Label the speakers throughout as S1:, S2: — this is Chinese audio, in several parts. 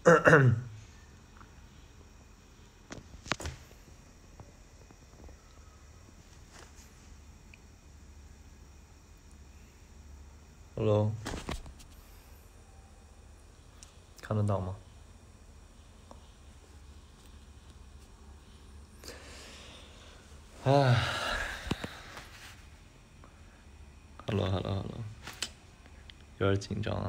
S1: Hello， 看得到吗？唉 ，Hello， 有点紧张啊。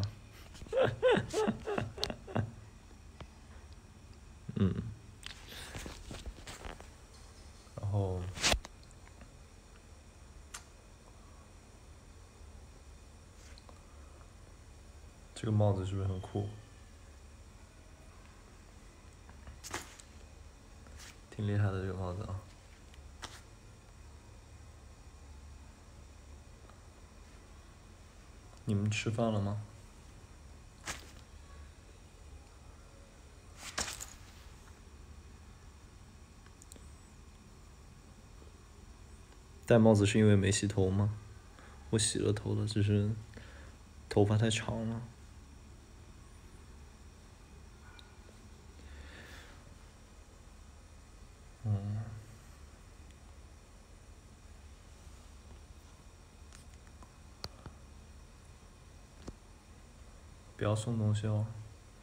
S1: 然后这个帽子是不是很酷？挺厉害的这个帽子啊。你们吃饭了吗？戴帽子是因为没洗头吗？我洗了头了，只是头发太长了。不要送东西哦。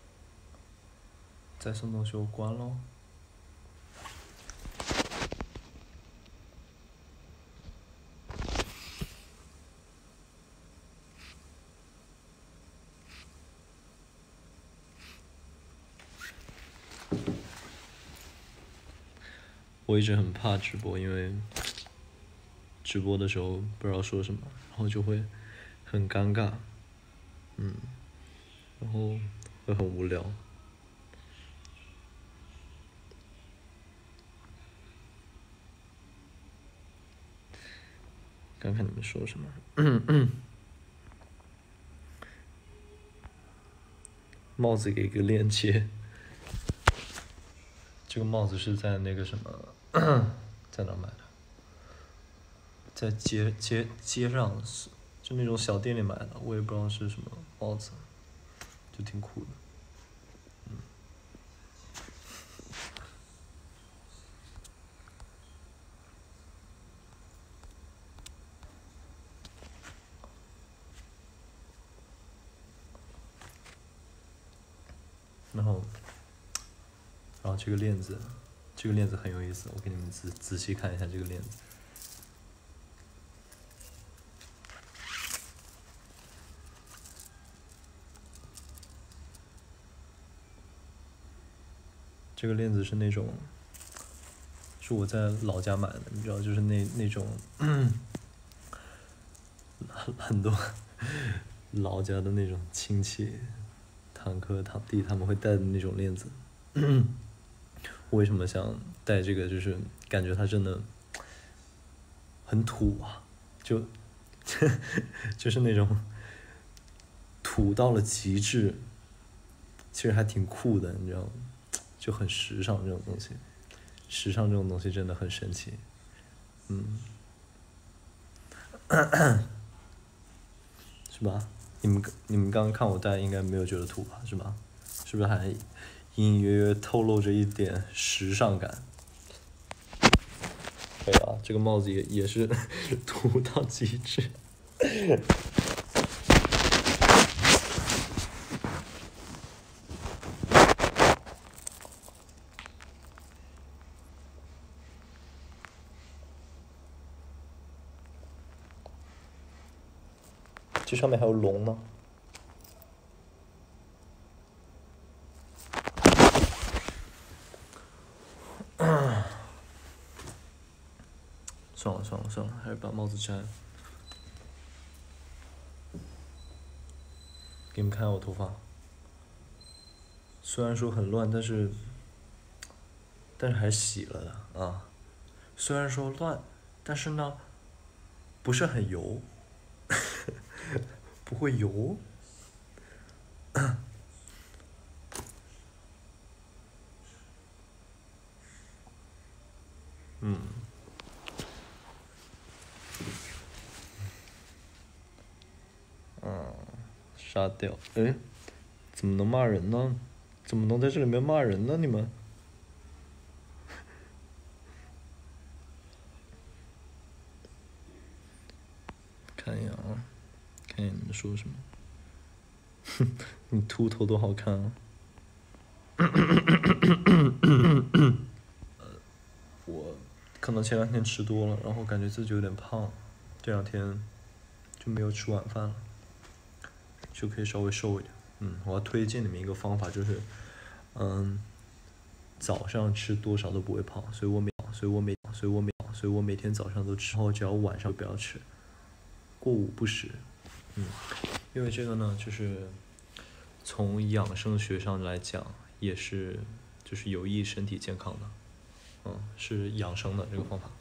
S1: 再送东西我关喽。我一直很怕直播，因为直播的时候不知道说什么，然后就会很尴尬，然后会很无聊。看看你们说什么。帽子给个链接。这个帽子是在那个什么，在哪买的？在街上，就那种小店里买的，我也不知道是什么帽子，就挺酷的。然后这个链子，很有意思，我给你们仔细看一下这个链子。这个链子是那种，是我在老家买的，你知道，就是那种，很多老家的那种亲戚、堂哥、堂弟他们会戴的那种链子。我为什么想戴这个？就是感觉它真的很土啊，就是那种土到了极致，其实还挺酷的，你知道吗？就很时尚这种东西，时尚这种东西真的很神奇。是吧？你们刚刚看我戴，应该没有觉得土吧？是吧？是不是还隐隐约约透露着一点时尚感？对啊，这个帽子也是土到极致。这上面还有龙呢。算了，还是把帽子摘了。给你们看下我头发，虽然说很乱，但是还是洗了的啊。虽然说乱，但是呢，不是很油，不会油。杀掉！哎，怎么能骂人呢？ 怎么能在这里面骂人呢？你们？看一眼啊，看一眼你们说什么。你秃头多好看啊！我可能前2天吃多了，然后感觉自己有点胖，这2天就没有吃晚饭了，就可以稍微瘦一点。我要推荐你们一个方法，就是，早上吃多少都不会胖，所以我每天早上都吃，然后只要晚上不要吃，过午不食。因为这个呢，就是从养生学上来讲，也是就是有益身体健康的，是养生的这个方法，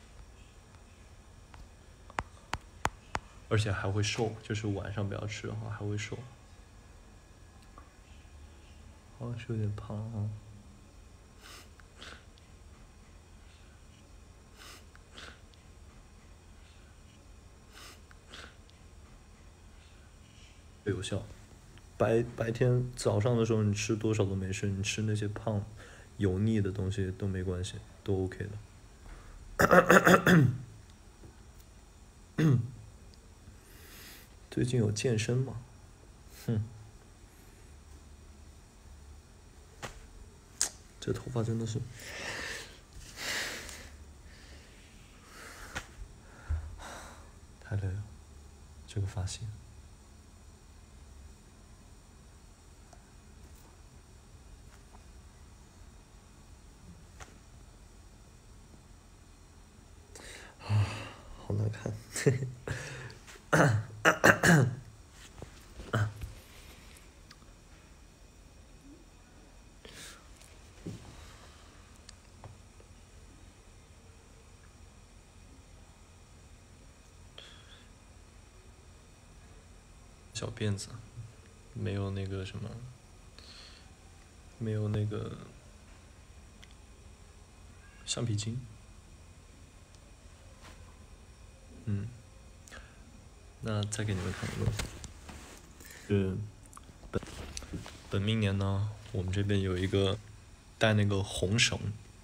S1: 而且还会瘦，就是晚上不要吃的话还会瘦。好像是有点胖啊。有效。白天早上的时候你吃多少都没事，你吃那些胖、油腻的东西都没关系，都 OK 的。最近有健身吗？这头发真的是太累了，这个发型。好难看。小辫子，没有那个什么，没有那个橡皮筋。那再给你们看一个，是本命年呢，我们这边有一个带那个红绳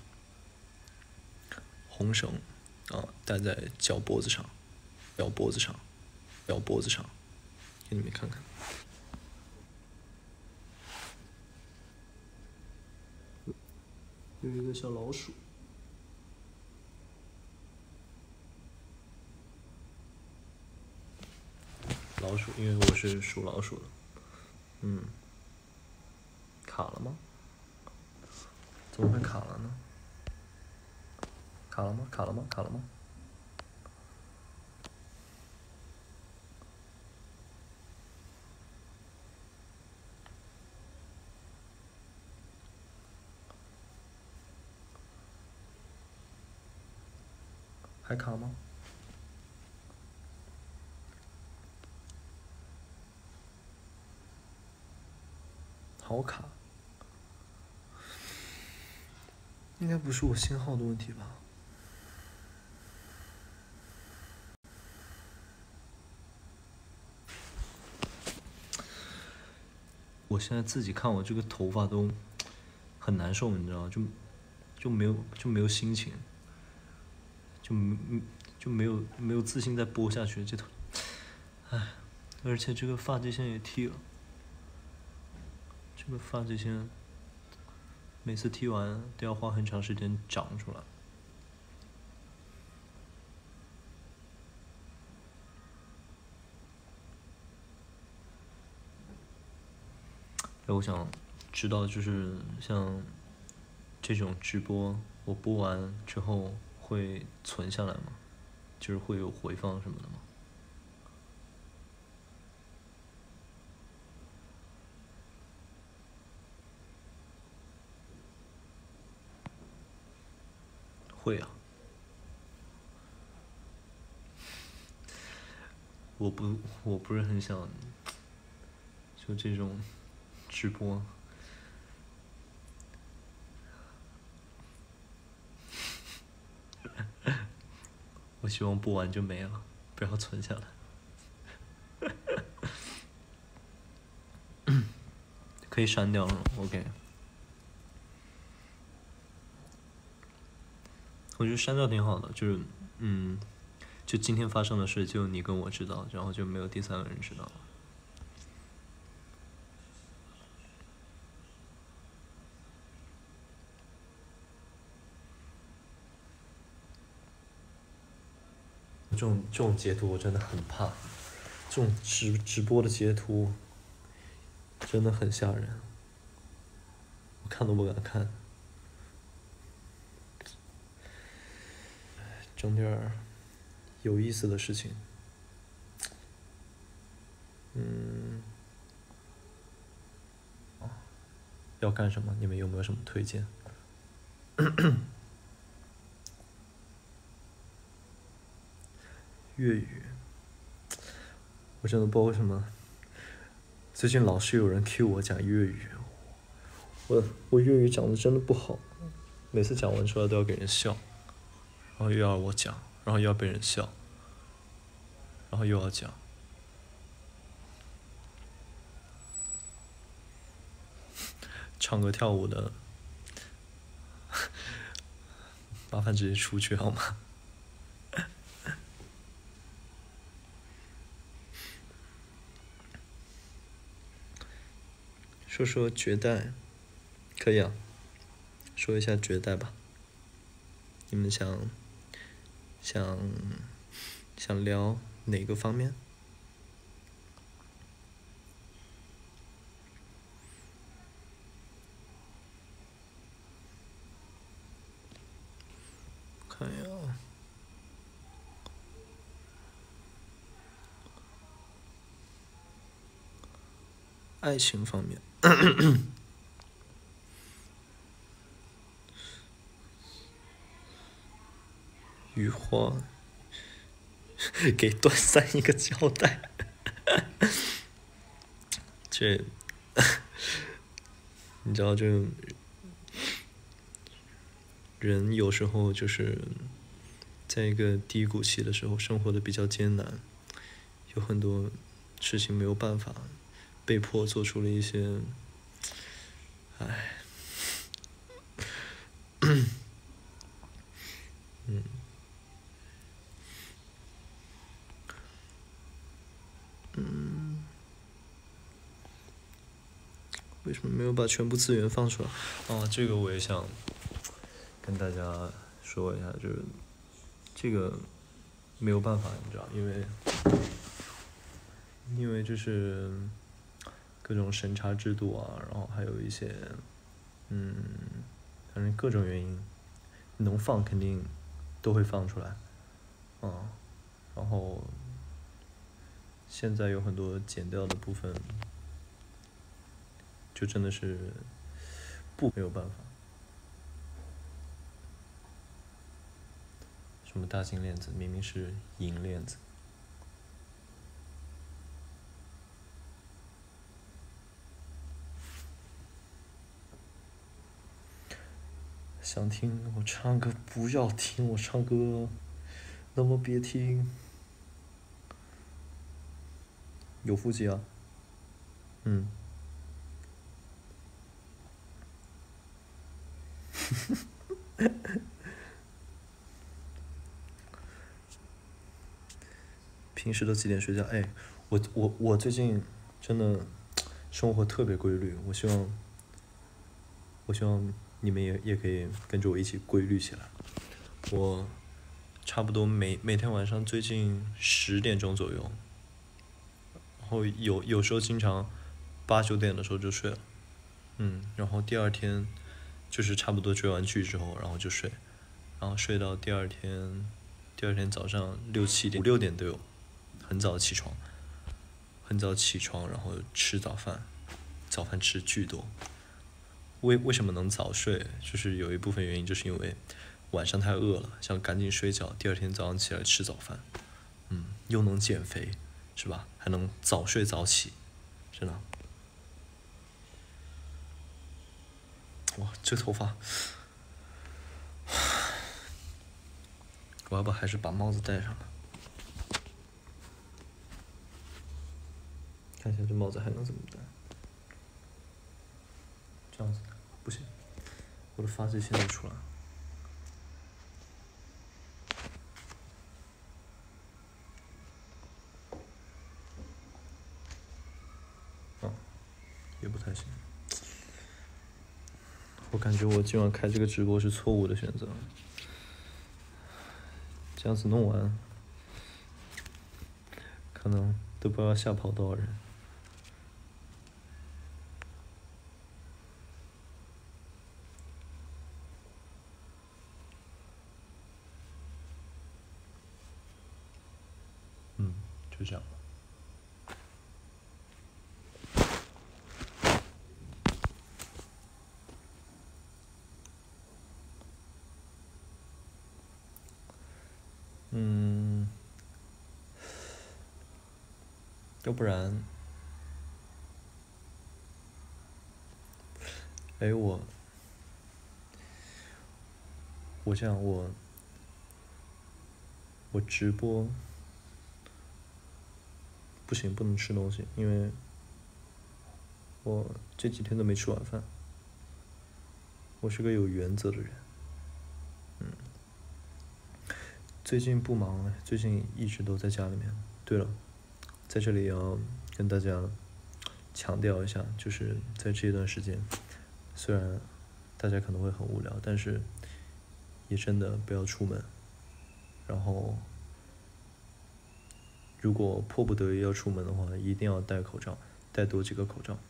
S1: 啊，戴在脚脖子上，给你们看看。有一个小老鼠。老鼠，因为我是属老鼠的。卡了吗？怎么会卡了呢？卡了吗？还卡吗？好卡。应该不是我信号的问题吧？我现在自己看我这个头发都很难受，你知道，就没有心情，就没有自信再播下去这头，而且这个发际线也剃了，这个发际线每次剃完都要花很长时间长出来。我想知道，就是像这种直播，我播完之后会存下来吗？就是会有回放什么的吗？会啊。我不是很想，就这种直播。我希望播完就没了，不要存下来。 可以删掉了 ，OK。我觉得删掉挺好的，就是就今天发生的事，就你跟我知道，然后就没有第三个人知道了。这种截图我真的很怕，这种直播的截图真的很吓人，我看都不敢看。整点儿有意思的事情。要干什么？你们有没有什么推荐？粤语，我真的不知道为什么，最近老是有人 cue 我讲粤语，我粤语讲的真的不好，每次讲完出来都要给人笑，然后又要我讲，然后又要被人笑，然后又要讲。唱歌跳舞的，麻烦直接出去好吗？说说绝代，可以啊，说一下绝代吧。你们想聊哪个方面？看一下啊，爱情方面。雨花，给段三一个交代。这，你知道，这人有时候就是在一个低谷期的时候，生活的比较艰难，有很多事情没有办法，被迫做出了一些，唉，为什么没有把全部资源放出来？哦，这个我也想跟大家说一下，就是这个没有办法，你知道，因为就是各种审查制度啊，然后还有一些反正各种原因，能放肯定都会放出来，然后现在有很多剪掉的部分，就真的是没有办法。什么大金链子，明明是银链子。想听我唱歌，不要听我唱歌，那么别听。有腹肌啊，平时都几点睡觉？哎，我最近真的生活特别规律，我希望你们也可以跟着我一起规律起来。我差不多每天晚上最近10点钟左右，然后有时候经常8、9点的时候就睡了，然后第二天就是差不多追完剧之后，然后就睡，然后睡到第二天早上6、7点、5、6点都有，很早起床，然后吃早饭，早饭吃巨多。为什么能早睡？就是有一部分原因，就是因为晚上太饿了，想赶紧睡觉，第二天早上起来吃早饭，又能减肥，是吧？还能早睡早起，真的。哇，这头发，我要不还是把帽子戴上吧？看一下这帽子还能怎么戴。 我的发际线都出来了。也不太行。我感觉我今晚开这个直播是错误的选择。这样子弄完，可能都不知道吓跑多少人。就这样。要不然，我这样我直播不行，不能吃东西，因为我这几天都没吃晚饭。我是个有原则的人。最近不忙，最近一直都在家里面。对了，在这里要跟大家强调一下，就是在这段时间，虽然大家可能会很无聊，但是也真的不要出门。然后，如果迫不得已要出门的话，一定要戴口罩，戴多几个口罩。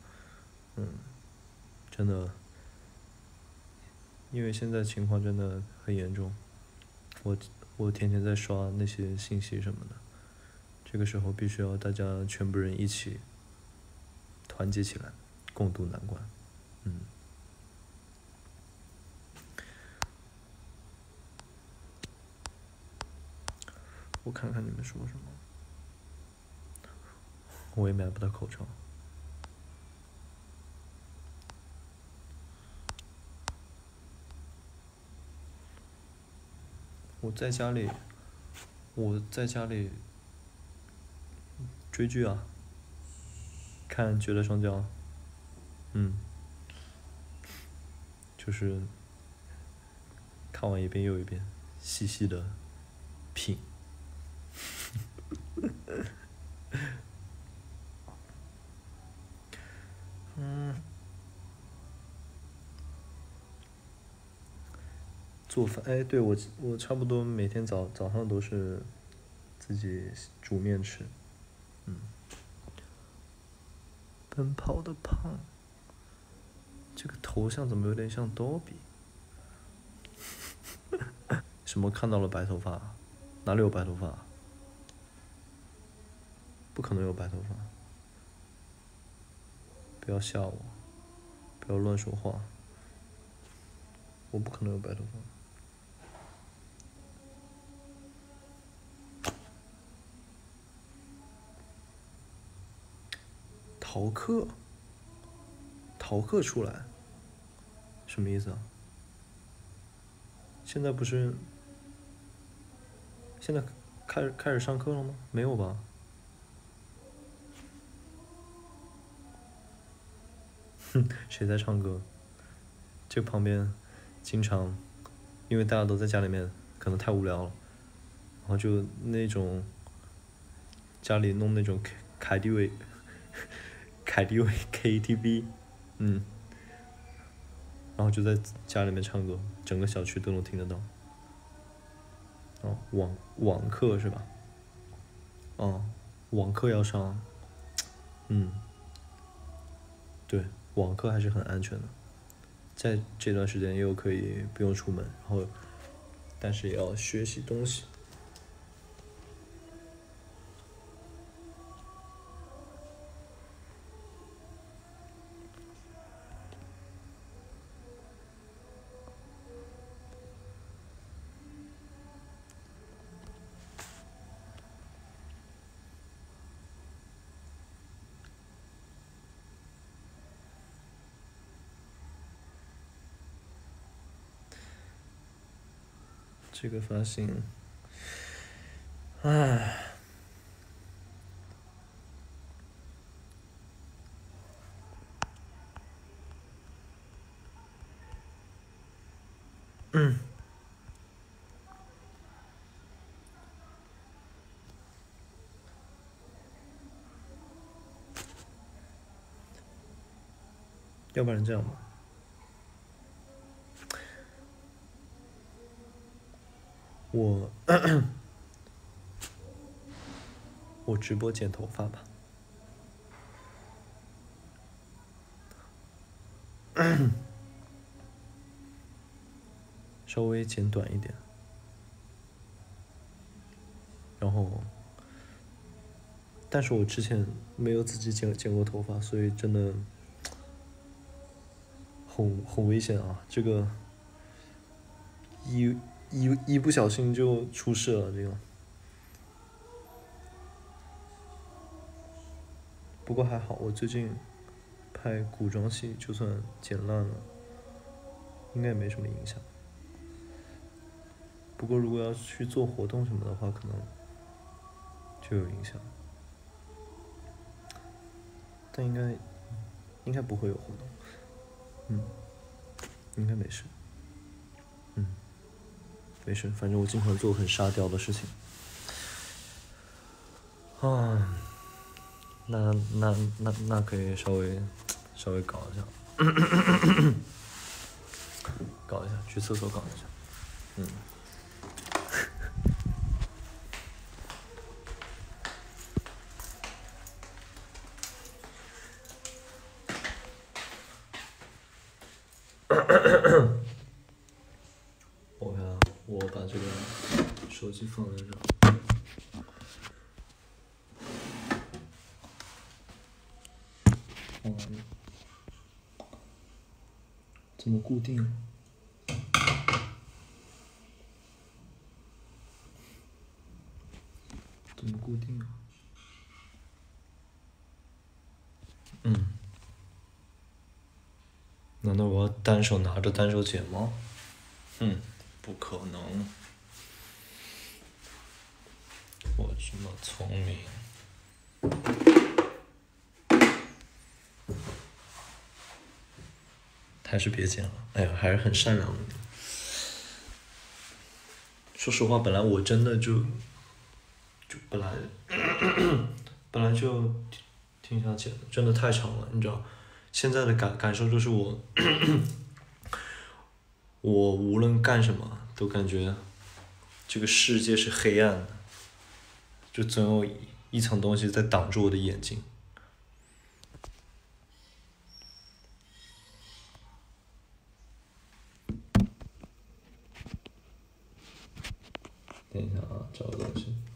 S1: 真的，因为现在情况真的很严重。我天天在刷那些信息什么的，这个时候必须要大家全部人一起团结起来，共度难关。我看看你们说什么。我也买不到口罩。我在家里追剧啊，看《绝代双骄》。就是看完一遍又一遍，细细的品。做饭，对，我差不多每天早上都是自己煮面吃。奔跑的胖，这个头像怎么有点像多比？什么看到了白头发？哪里有白头发？不可能有白头发！不要吓我，不要乱说话。我不可能有白头发。逃课出来，什么意思啊？现在不是现在开始上课了吗？没有吧？谁在唱歌？这旁边经常，因为大家都在家里面，可能太无聊了，然后就那种家里弄那种凯迪威 KTV，然后就在家里面唱歌，整个小区都能听得到。网课是吧？网课要上。对，网课还是很安全的，在这段时间又可以不用出门，然后但是也要学习东西。这个发型，唉。 要不然这样吧，我直播剪头发吧。稍微剪短一点，然后，但是我之前没有自己剪过头发，所以真的很危险啊！这个一不小心就出事了，这个。不过还好，我最近拍古装戏，就算剪烂了，应该也没什么影响。不过如果要去做活动什么的话，可能就有影响。但应该不会有活动，应该没事，没事，反正我经常做很沙雕的事情。啊，那可以稍微搞一下，搞一下，去厕所搞一下，我看啊，我把这个手机放在这儿。怎么固定？怎么固定啊？难道我要单手拿着单手剪吗？不可能。我这么聪明。还是别剪了，哎呀，还是很善良的你。说实话，本来我真的就本来就挺想剪的，真的太长了，你知道。现在的感受就是我无论干什么都感觉这个世界是黑暗的，就总有一层东西在挡住我的眼睛。等一下啊，找个东西。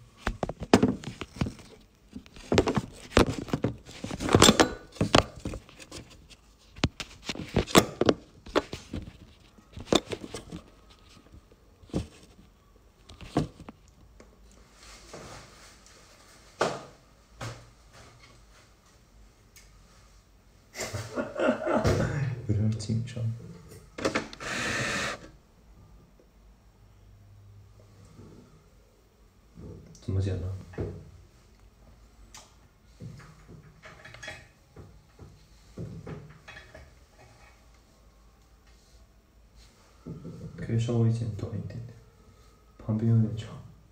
S1: 有点紧张。怎么剪呢？可以稍微剪短一点点，旁边有点长。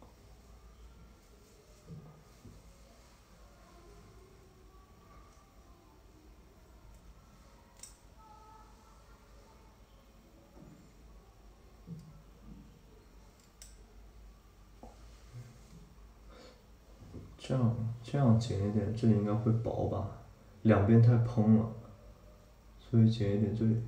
S1: 这样剪一点，这里应该会薄吧？两边太蓬了，所以剪一点这里。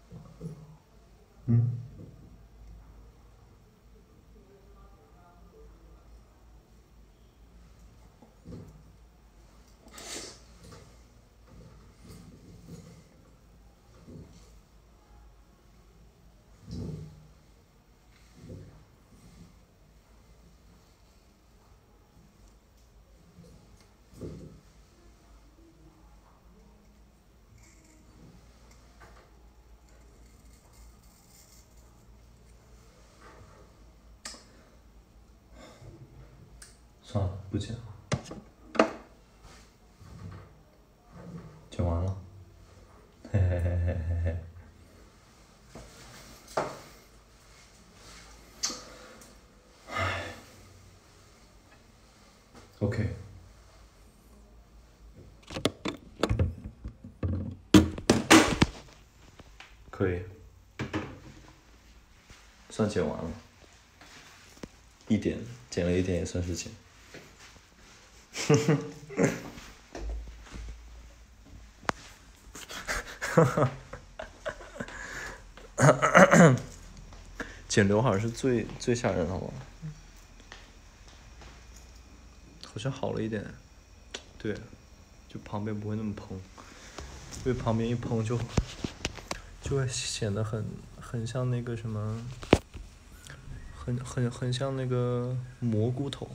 S1: 算了，不剪了。剪完了。嘿嘿嘿嘿嘿嘿。 OK， 可以，算剪完了，一点，剪了一点也算是剪。剪刘海是最吓人的，好吗？好像好了一点，对，就旁边不会那么蓬，因为旁边一蓬就会显得很像那个什么，很像那个蘑菇头，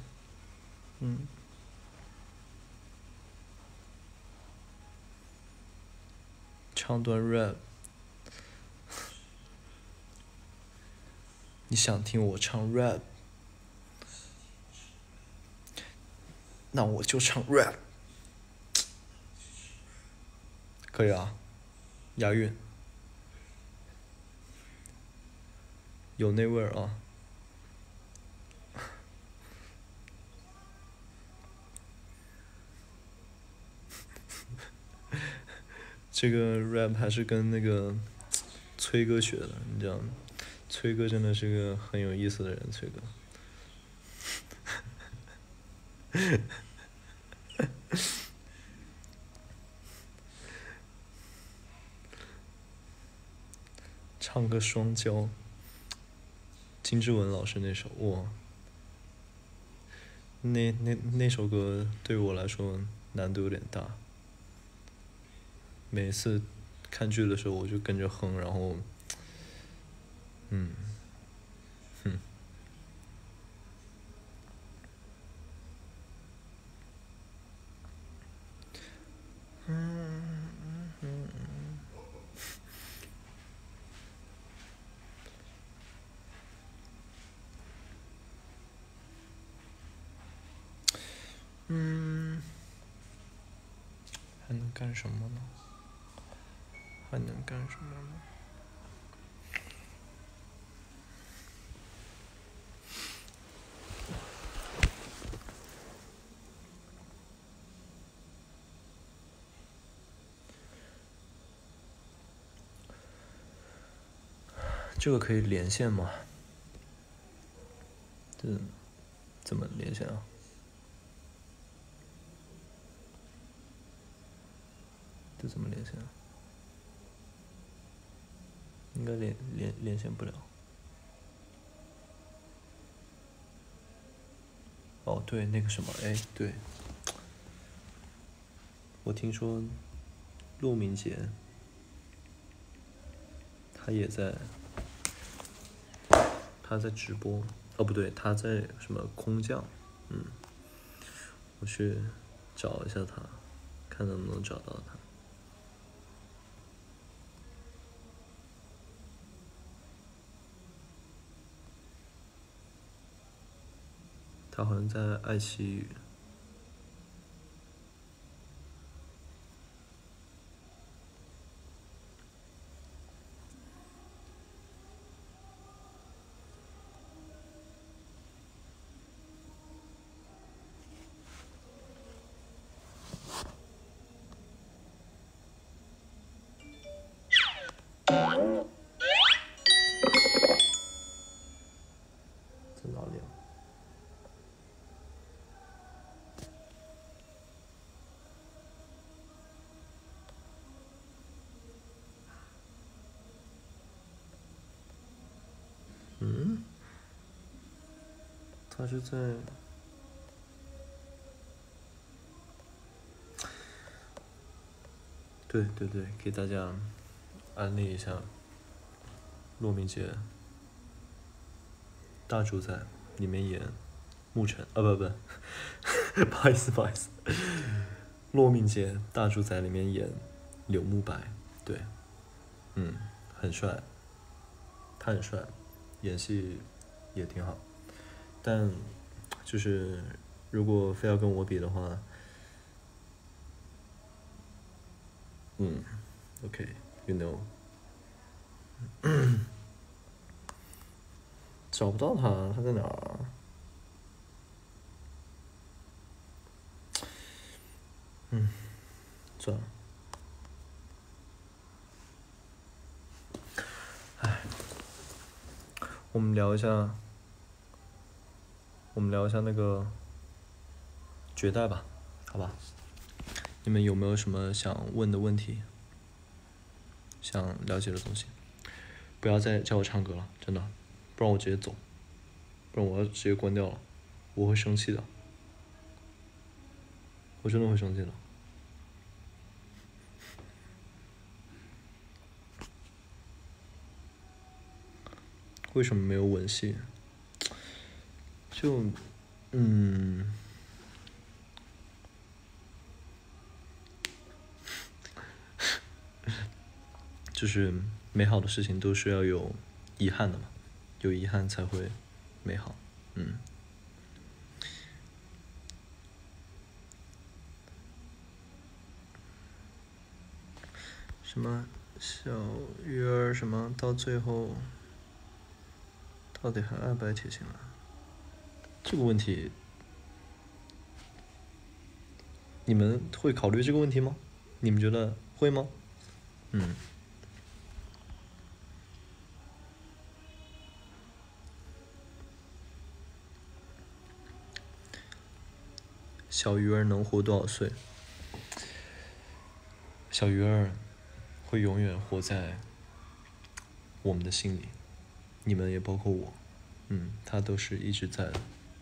S1: 唱段 rap， 你想听我唱 rap， 那我就唱 rap， 可以啊，押韵，有那味儿啊。这个 rap 还是跟那个崔哥学的，你知道吗？崔哥真的是个很有意思的人，崔哥。唱个双骄，金志文老师那首哇，那首歌对我来说难度有点大。每次看剧的时候我就跟着哼，然后，还能干什么呢？还能干什么呢？这个可以连线吗？这怎么连线啊？这怎么连线啊？应该连线不了。哦，对，那个什么，哎，对，我听说陆明杰他也在，他在直播，哦不对，他在什么空降，我去找一下他，看能不能找到他。他好像在爱奇艺。在哪里啊？他是在，对对对，给大家安利一下骆明杰大主宰里面演牧尘，不，不好意思，骆明杰大主宰里面演柳慕白，对，很帅，他很帅，演戏也挺好，但就是如果非要跟我比的话，OK，you know，找不到他，他在哪儿啊？ 算了。我们聊一下那个绝代吧，好吧？你们有没有什么想问的问题？想了解的东西？不要再叫我唱歌了，真的，不然我直接走，不然我要直接关掉了，我会生气的，我真的会生气的。为什么没有吻戏？就，就是美好的事情都是要有遗憾的嘛，有遗憾才会美好。什么小鱼儿什么到最后到底还爱不爱铁青啊？这个问题，你们会考虑这个问题吗？你们觉得会吗？小鱼儿能活多少岁？小鱼儿会永远活在我们的心里，你们也包括我，他都是一直在的。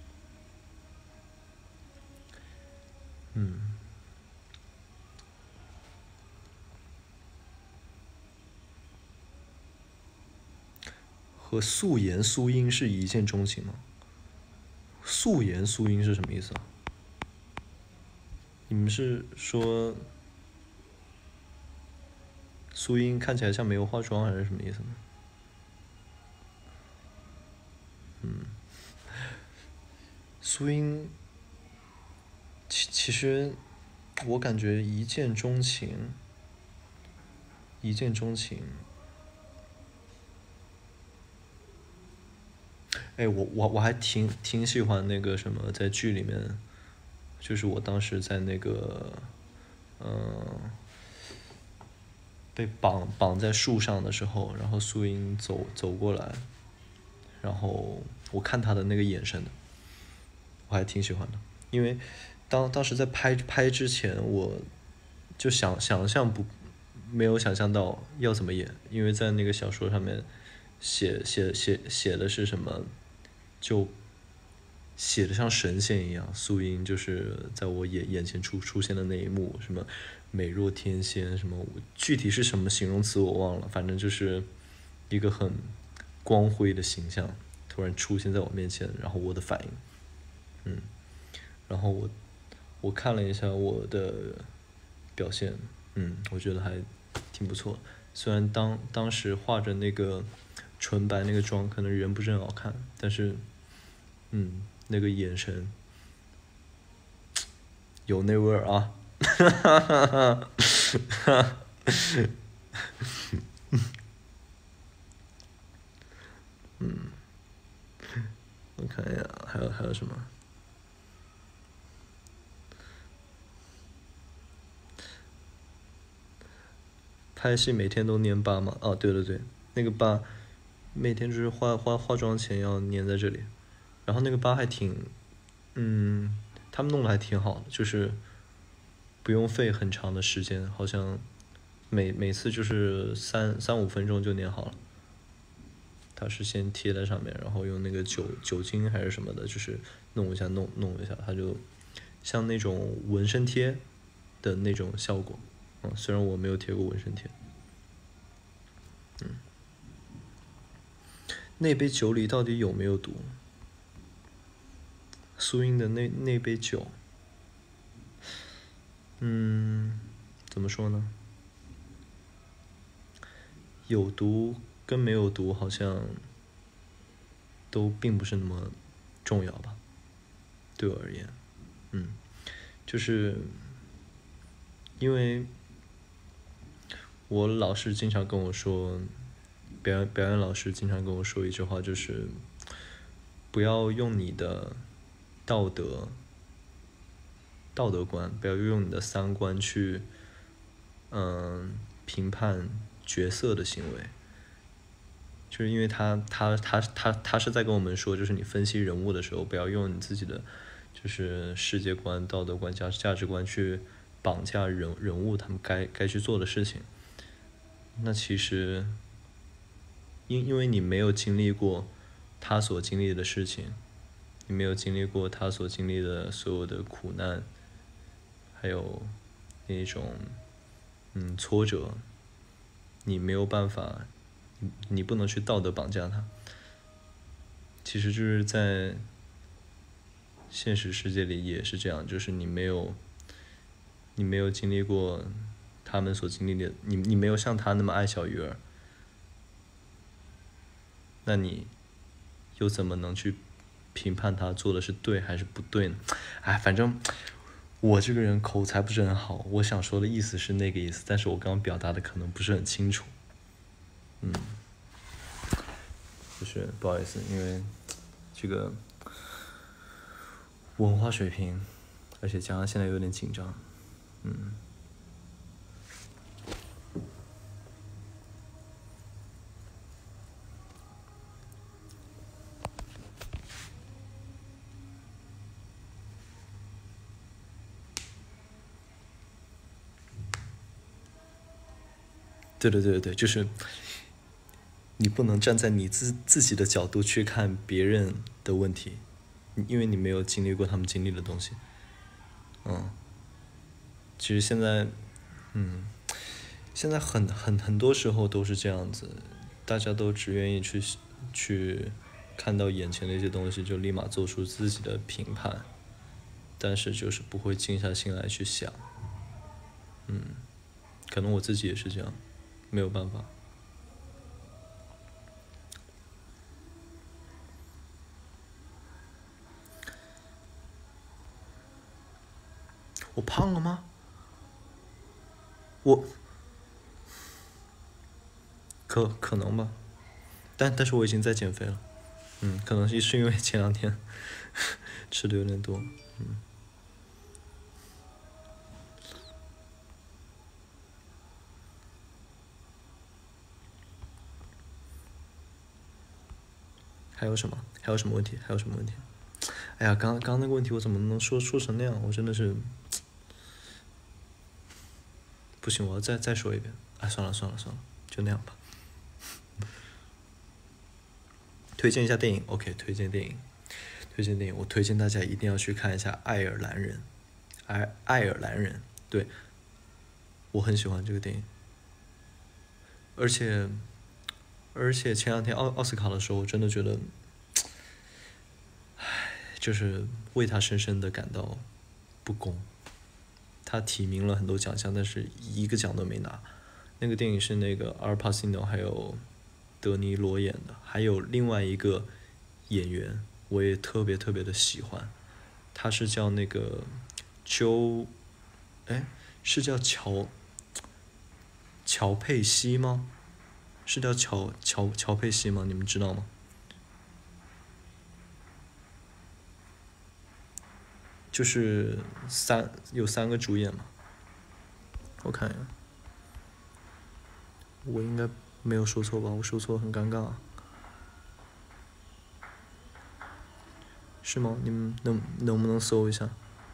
S1: 和素颜素音是一见钟情吗？素颜素音是什么意思啊？你们是说素音看起来像没有化妆，还是什么意思呢？素音，其实我感觉一见钟情，一见钟情。哎，我还挺喜欢那个什么，在剧里面，就是我当时在那个，被绑在树上的时候，然后素英走过来，然后我看他的那个眼神的，我还挺喜欢的，因为当时在拍之前，我就想象没有想象到要怎么演，因为在那个小说上面写的是什么，就写的像神仙一样，素英就是在我眼前出现的那一幕，什么美若天仙，什么具体是什么形容词我忘了，反正就是一个很光辉的形象突然出现在我面前，然后我的反应，然后我看了一下我的表现，我觉得还挺不错，虽然当时画着那个纯白那个妆，可能人不是很好看，但是那个眼神有那味儿啊，哈哈哈哈哈，我看一下还有什么？拍戏每天都粘疤吗？哦，对对对，那个疤每天就是化妆前要粘在这里，然后那个疤还挺，他们弄的还挺好的，就是不用费很长的时间，好像每次就是三五分钟就粘好了。它是先贴在上面，然后用那个酒精还是什么的，就是弄一下，它就像那种纹身贴的那种效果。虽然我没有贴过纹身贴。那杯酒里到底有没有毒？苏英的那杯酒，怎么说呢？有毒跟没有毒好像都并不是那么重要吧，对我而言，就是因为我老师经常跟我说，表演老师经常跟我说一句话，就是不要用你的道德道德观，不要用你的三观去评判角色的行为。就是因为他是在跟我们说，就是你分析人物的时候，不要用你自己的就是世界观、道德观、价值观去绑架人物他们该去做的事情。那其实因为你没有经历过他所经历的事情，你没有经历过他所经历的所有的苦难，还有那种挫折，你没有办法，你不能去道德绑架他。其实就是在现实世界里也是这样，就是你没有经历过他们所经历的，你没有像他那么爱小鱼儿，那你又怎么能去评判他做的是对还是不对呢？哎，反正我这个人口才不是很好，我想说的意思是那个意思，但是我刚刚表达的可能不是很清楚。就是不好意思，因为这个文化水平，而且加上现在有点紧张，对，就是你不能站在你自己的角度去看别人的问题，因为你没有经历过他们经历的东西。其实现在很多时候都是这样子，大家都只愿意去看到眼前的一些东西，就立马做出自己的评判，但是就是不会静下心来去想。可能我自己也是这样，没有办法。我胖了吗？我可能吧，但是我已经在减肥了。可能是因为前2天吃的有点多。还有什么问题？哎呀，刚刚那个问题我怎么能说成那样？我真的是不行，我要再说一遍。哎，算了，就那样吧。推荐一下电影 ，OK，推荐电影，我推荐大家一定要去看一下《爱尔兰人》。爱尔兰人，对，我很喜欢这个电影。而且前2天奥斯卡的时候，我真的觉得，就是为他深深的感到不公。他提名了很多奖项，但是一个奖都没拿。那个电影是那个阿尔帕西诺还有德尼罗演的，还有另外一个演员我也特别的喜欢，他是叫那个是叫乔佩西吗？是叫乔佩西吗？你们知道吗？就是有3个主演嘛，我看一下，我应该没有说错吧？我说错很尴尬。是吗？你们能不能搜一下？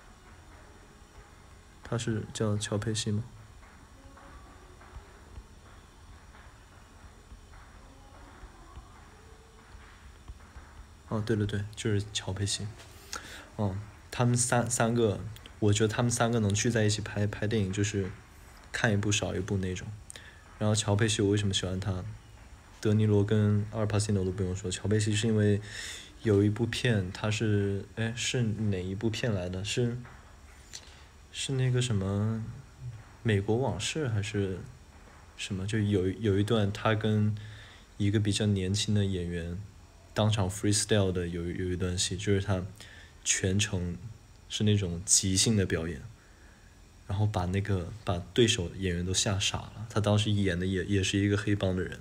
S1: 他是叫乔佩西吗？哦，对，就是乔佩西。他们三个，我觉得他们3个能聚在一起拍电影，就是看一部少一部那种。然后乔佩西我为什么喜欢他？德尼罗跟阿尔帕西诺都不用说，乔佩西是因为有一部片，他是哪一部片来的？是那个什么美国往事还是什么？就有一段他跟一个比较年轻的演员当场 freestyle 的有一段戏，就是他全程是那种即兴的表演，然后把对手演员都吓傻了。他当时演的也是一个黑帮的人，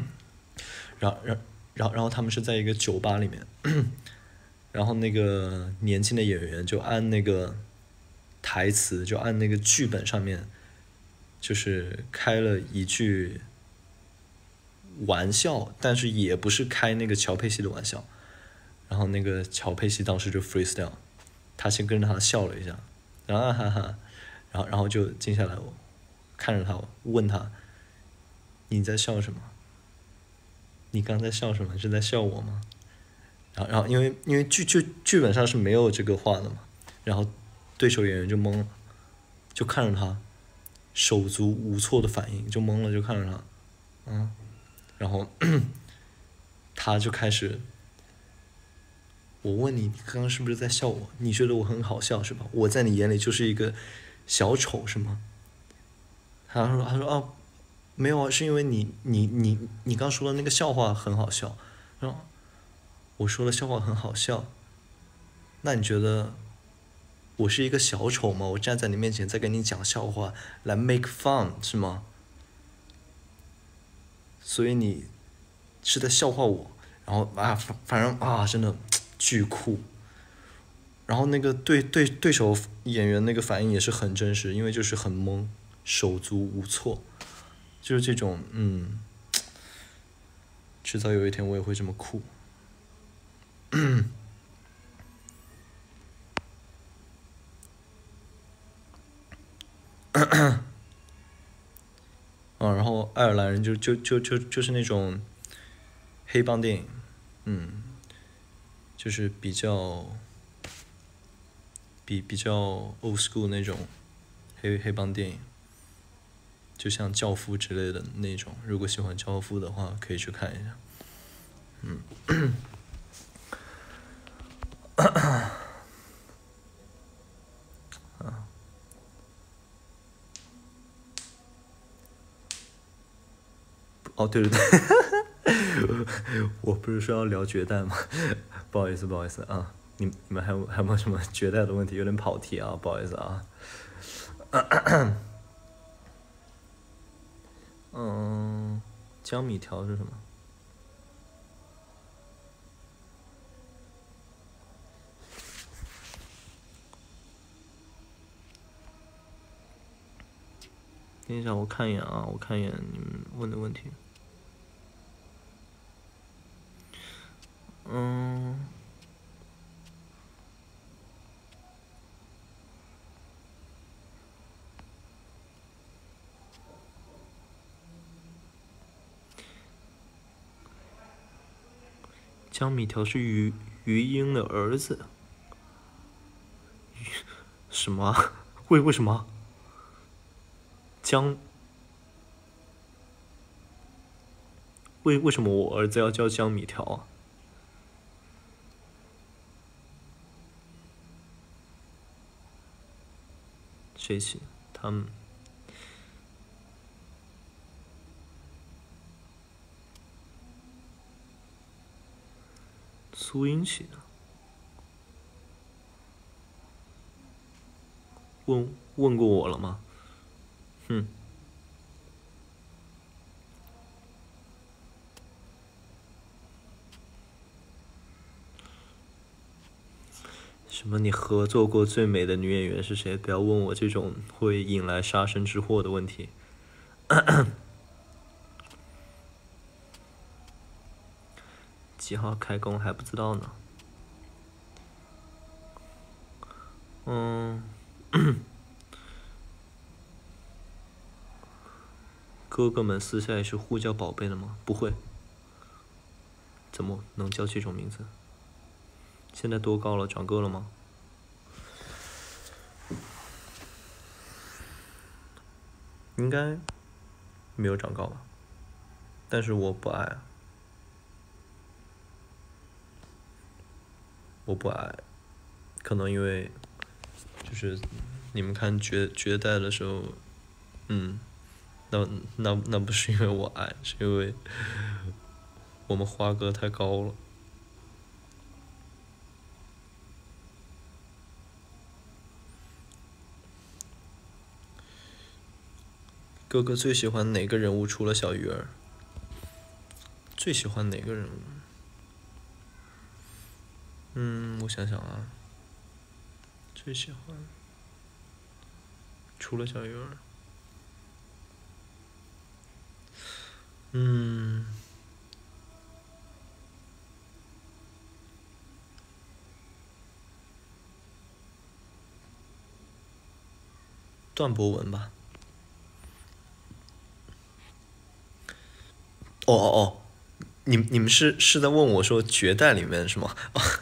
S1: 然后他们是在一个酒吧里面，然后那个年轻的演员就按那个台词，就按那个剧本上面，就是开了一句玩笑，但是也不是开那个乔佩西的玩笑。然后那个乔佩西当时就 freestyle， 他先跟着他笑了一下，啊哈哈，然后就静下来，我看着他问他，你在笑什么？你刚在笑什么？是在笑我吗？然后因为剧本上是没有这个话的嘛，然后对手演员就懵了，就看着他，手足无措的反应，就懵了，就看着他，然后他就开始，我问你，你刚刚是不是在笑我？你觉得我很好笑是吧？我在你眼里就是一个小丑是吗？他说哦，没有啊，是因为你刚说的那个笑话很好笑，然后我说的笑话很好笑，那你觉得我是一个小丑吗？我站在你面前在跟你讲笑话来 make fun 是吗？所以你是在笑话我，然后反正真的巨酷。然后那个对手演员那个反应也是很真实，因为就是很懵，手足无措，就是这种迟早有一天我也会这么酷。然后爱尔兰人就是那种黑帮电影，就是比较 old school 那种黑帮电影，就像教父之类的那种。如果喜欢教父的话，可以去看一下。哦，对对对，我不是说要聊绝代吗？不好意思啊，你们还有没有什么绝代的问题？有点跑题啊，不好意思啊。江米条是什么？等一下，我看一眼啊，我看一眼你们问的问题。江米条是鱼鹰的儿子。什么？为什么？为什么我儿子要叫江米条啊？谁起？他们。苏英起的。问过我了吗？什么？你合作过最美的女演员是谁？不要问我这种会引来杀身之祸的问题。几号开工还不知道呢。哥哥们私下也是互叫宝贝的吗？不会。怎么能叫这种名字？现在多高了？长个了吗？应该没有长高吧，但是我不矮，可能因为就是你们看绝代的时候，那不是因为我矮，是因为我们花哥太高了。哥哥最喜欢哪个人物？除了小鱼儿，最喜欢哪个人物？我想想啊，最喜欢除了小鱼儿，段博文吧。哦哦哦，你们是在问我说绝代里面是吗？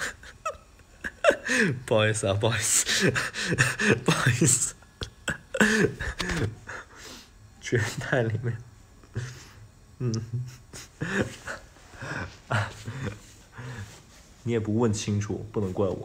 S1: 不好意思啊，不好意思，不好意思，绝代里面，你也不问清楚，不能怪我。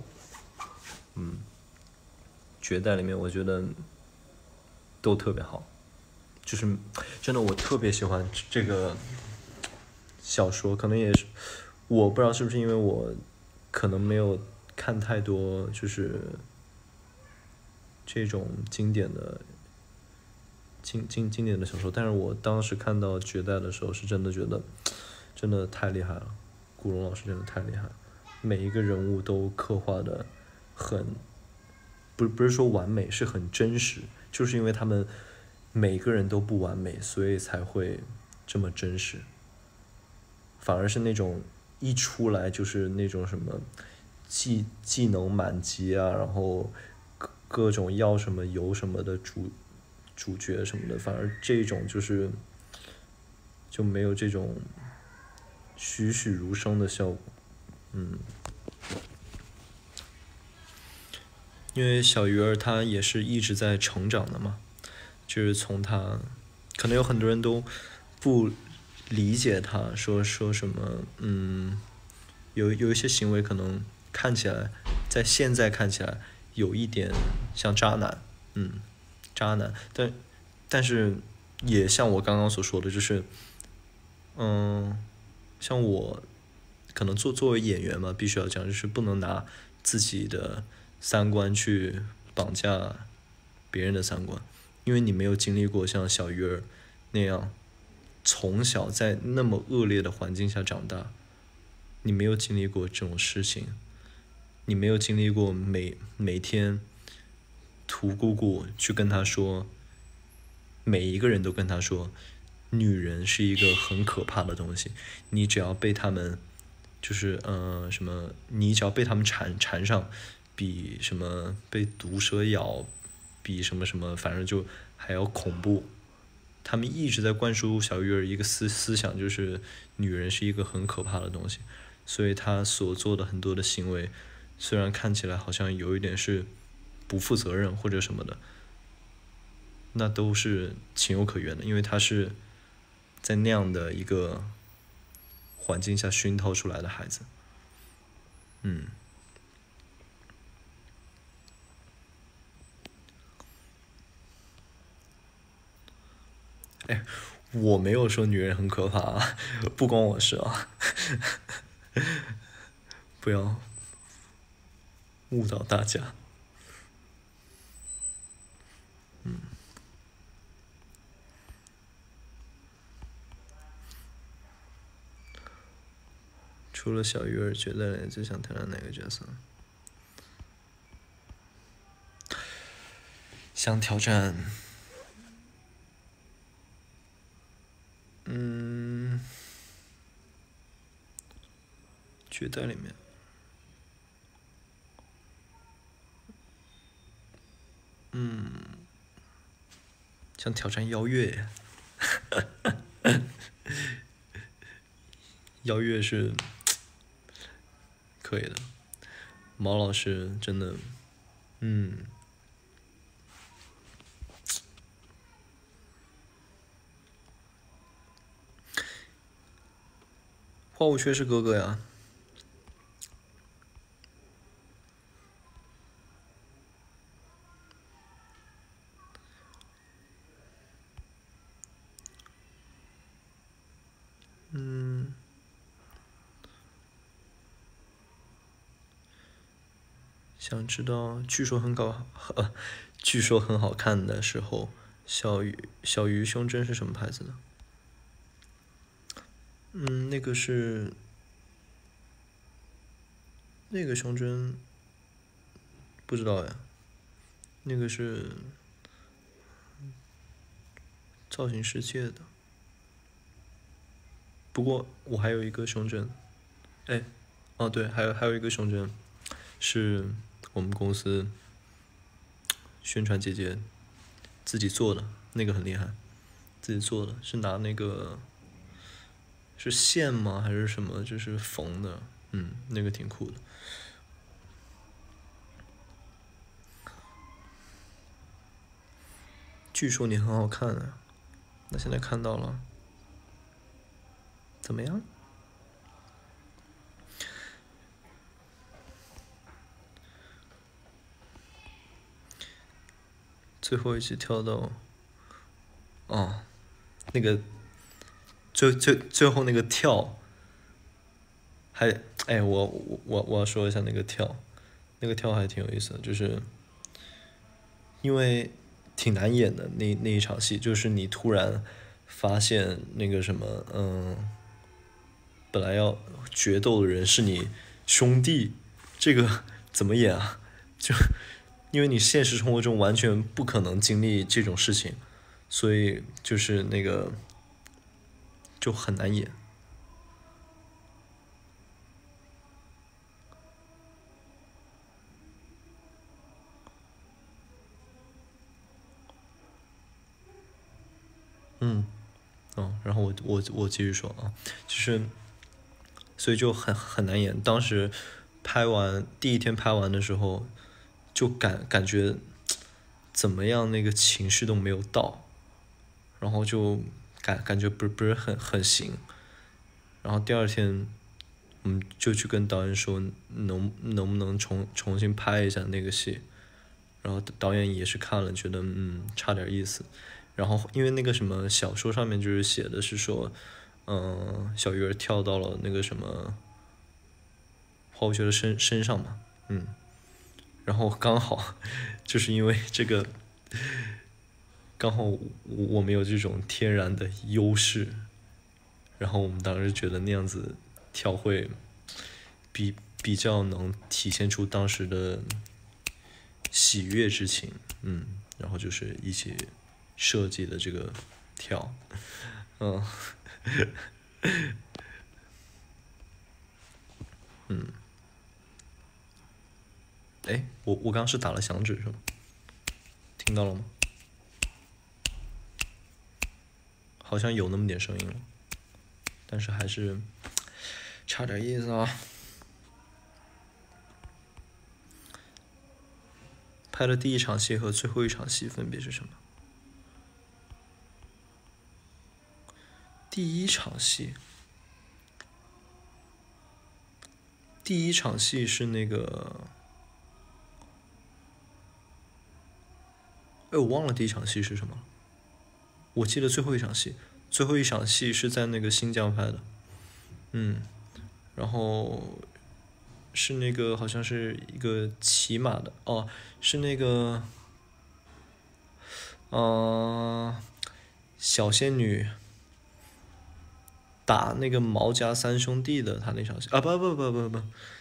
S1: 绝代里面我觉得都特别好，就是真的我特别喜欢这个小说，可能也是我不知道是不是因为我可能没有看太多就是这种经典的小说，但是我当时看到绝代的时候，是真的觉得真的太厉害了，古龙老师真的太厉害了，每一个人物都刻画的很不是说完美，是很真实，就是因为他们每个人都不完美，所以才会这么真实。反而是那种一出来就是那种什么技能满级啊，然后各种要什么有什么的主角什么的，反而这种就没有这种栩栩如生的效果。因为小鱼儿她也是一直在成长的嘛，就是从她，可能有很多人都不理解她，说什么，有一些行为可能看起来，在现在看起来有一点像渣男，渣男，但是也像我刚刚所说的，就是像我可能作为演员嘛，必须要讲，就是不能拿自己的三观去绑架别人的三观，因为你没有经历过像小鱼儿那样从小在那么恶劣的环境下长大，你没有经历过这种事情，你没有经历过每天涂姑姑去跟他说，每一个人都跟他说，女人是一个很可怕的东西，你只要被他们，就是什么，你只要被他们缠上，比什么被毒蛇咬，比什么什么，反正就还要恐怖。他们一直在灌输小鱼儿一个思想，就是女人是一个很可怕的东西，所以她所做的很多的行为，虽然看起来好像有一点是不负责任或者什么的，那都是情有可原的，因为她是在那样的一个环境下熏陶出来的孩子。哎，我没有说女人很可怕啊，不关我事啊，不要误导大家。除了小鱼儿，觉得你最想挑战哪个角色？想挑战，绝代里面，想挑战邀月，邀月是可以的。毛老师真的，花无缺是哥哥呀。想知道，据说很好看的时候，小鱼胸针是什么牌子的？那个胸针不知道呀，那个是造型师借的。不过我还有一个胸针，哎，哦对，还有一个胸针，是我们公司宣传姐姐自己做的，那个很厉害，自己做的是拿那个是线吗还是什么，就是缝的，那个挺酷的。据说你很好看啊，那现在看到了，怎么样？最后一集跳到，哦，那个最后那个跳，还哎我要说一下那个跳，那个跳还挺有意思的，就是因为挺难演的那一场戏，就是你突然发现那个什么，本来要决斗的人是你兄弟，这个怎么演啊？就因为你现实生活中完全不可能经历这种事情，所以就是那个就很难演。然后我继续说啊，就是所以就很难演。当时拍完第一天拍完的时候，就感觉怎么样，那个情绪都没有到，然后就感觉不是很行。然后第二天，就去跟导演说能不能重新拍一下那个戏。然后导演也是看了，觉得差点意思。然后因为那个什么小说上面就是写的是说，小鱼儿跳到了那个什么花无缺的身上嘛，然后刚好就是因为这个，刚好我们有这种天然的优势，然后我们当时觉得那样子跳会比较能体现出当时的喜悦之情，然后就是一起设计的这个跳，嗯，哎，我刚是打了响指是吗？听到了吗？好像有那么点声音了，但是还是差点意思啊。拍的第一场戏和最后一场戏分别是什么？第一场戏是那个，哎，我忘了第一场戏是什么了。我记得最后一场戏，是在那个新疆拍的，然后是那个好像是一个骑马的，哦，是那个，小仙女打那个毛家三兄弟的他那场戏啊，不，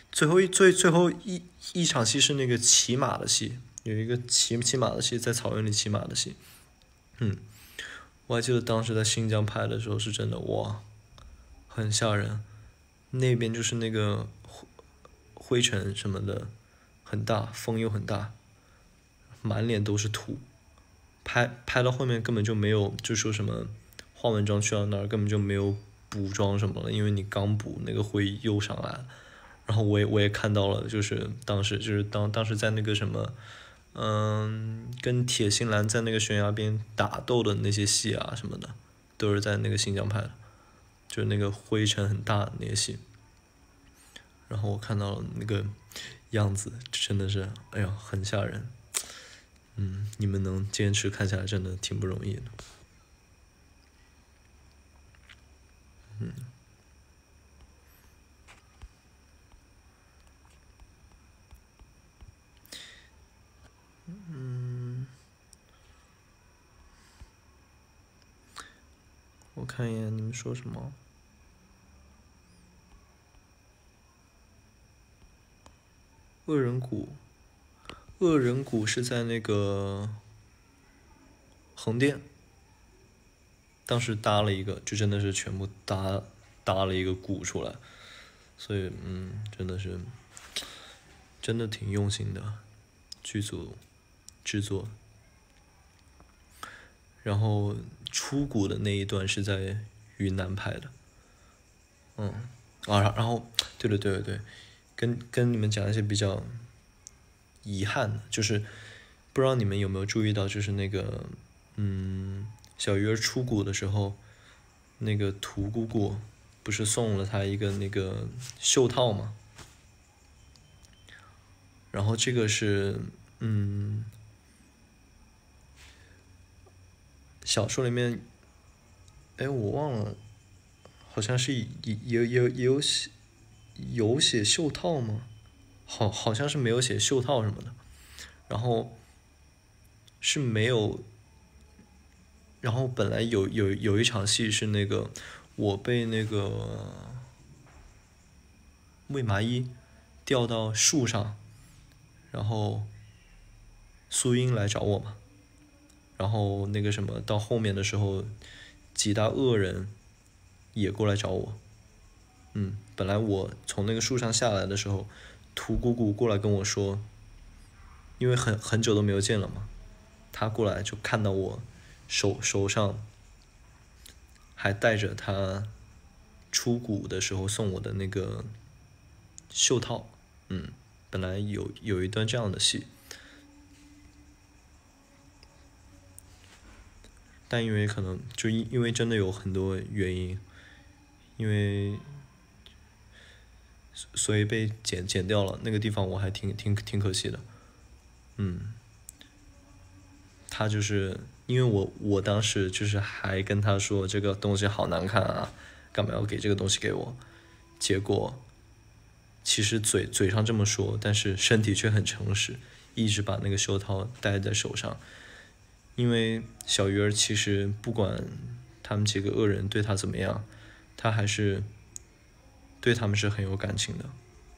S1: 最后一场戏是那个骑马的戏，有一个骑马的戏，在草原里骑马的戏，我还记得当时在新疆拍的时候是真的哇，很吓人，那边就是那个灰尘什么的很大，风又很大，满脸都是土，拍到后面根本就没有，就说什么化完妆去到那儿根本就没有补妆什么了，因为你刚补那个灰又上来了。然后我也看到了，就是当时就是当时在那个什么，跟铁心兰在那个悬崖边打斗的那些戏啊什么的，都是在那个新疆拍的，就是那个灰尘很大的那些戏。然后我看到了那个样子，真的是，哎呀，很吓人。你们能坚持看下来，真的挺不容易的。我看一眼你们说什么。恶人谷，是在那个横店， 当时搭了一个，就真的是全部搭了一个鼓出来，所以真的是真的挺用心的剧组制作。然后出鼓的那一段是在云南拍的，然后对，跟你们讲一些比较遗憾的，就是不知道你们有没有注意到，就是那个小鱼儿出鼓的时候，那个涂姑姑不是送了他一个那个袖套吗？然后这个是小说里面，哎，我忘了，好像是有写袖套吗？好像是没有写袖套什么的，然后是没有，然后本来有一场戏是那个我被那个魏麻衣吊到树上，然后苏英来找我嘛，然后那个什么到后面的时候，几大恶人也过来找我。本来我从那个树上下来的时候，涂姑姑过来跟我说，因为很久都没有见了嘛，他过来就看到我手上还带着他出谷的时候送我的那个袖套，本来有一段这样的戏，但因为可能就因为真的有很多原因，因为所以被剪掉了，那个地方我还挺可惜的。他就是因为我当时就是还跟他说这个东西好难看啊，干嘛要给这个东西给我？结果其实嘴上这么说，但是身体却很诚实，一直把那个袖套戴在手上。因为小鱼儿其实不管他们几个恶人对他怎么样，他还是对他们是很有感情的。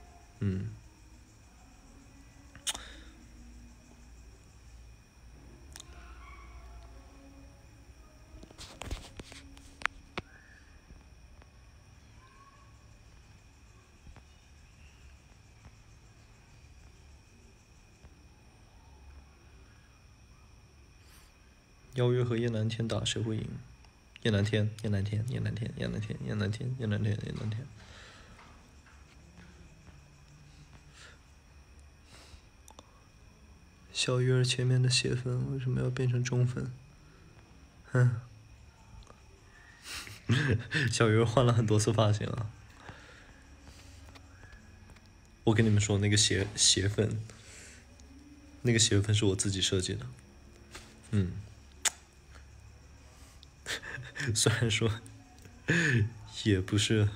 S1: 邀约和叶南天打谁会赢？叶南天。小鱼儿前面的血粉为什么要变成中粉？小鱼儿换了很多次发型啊。我跟你们说，那个血粉，那个血粉是我自己设计的。虽然说也不是，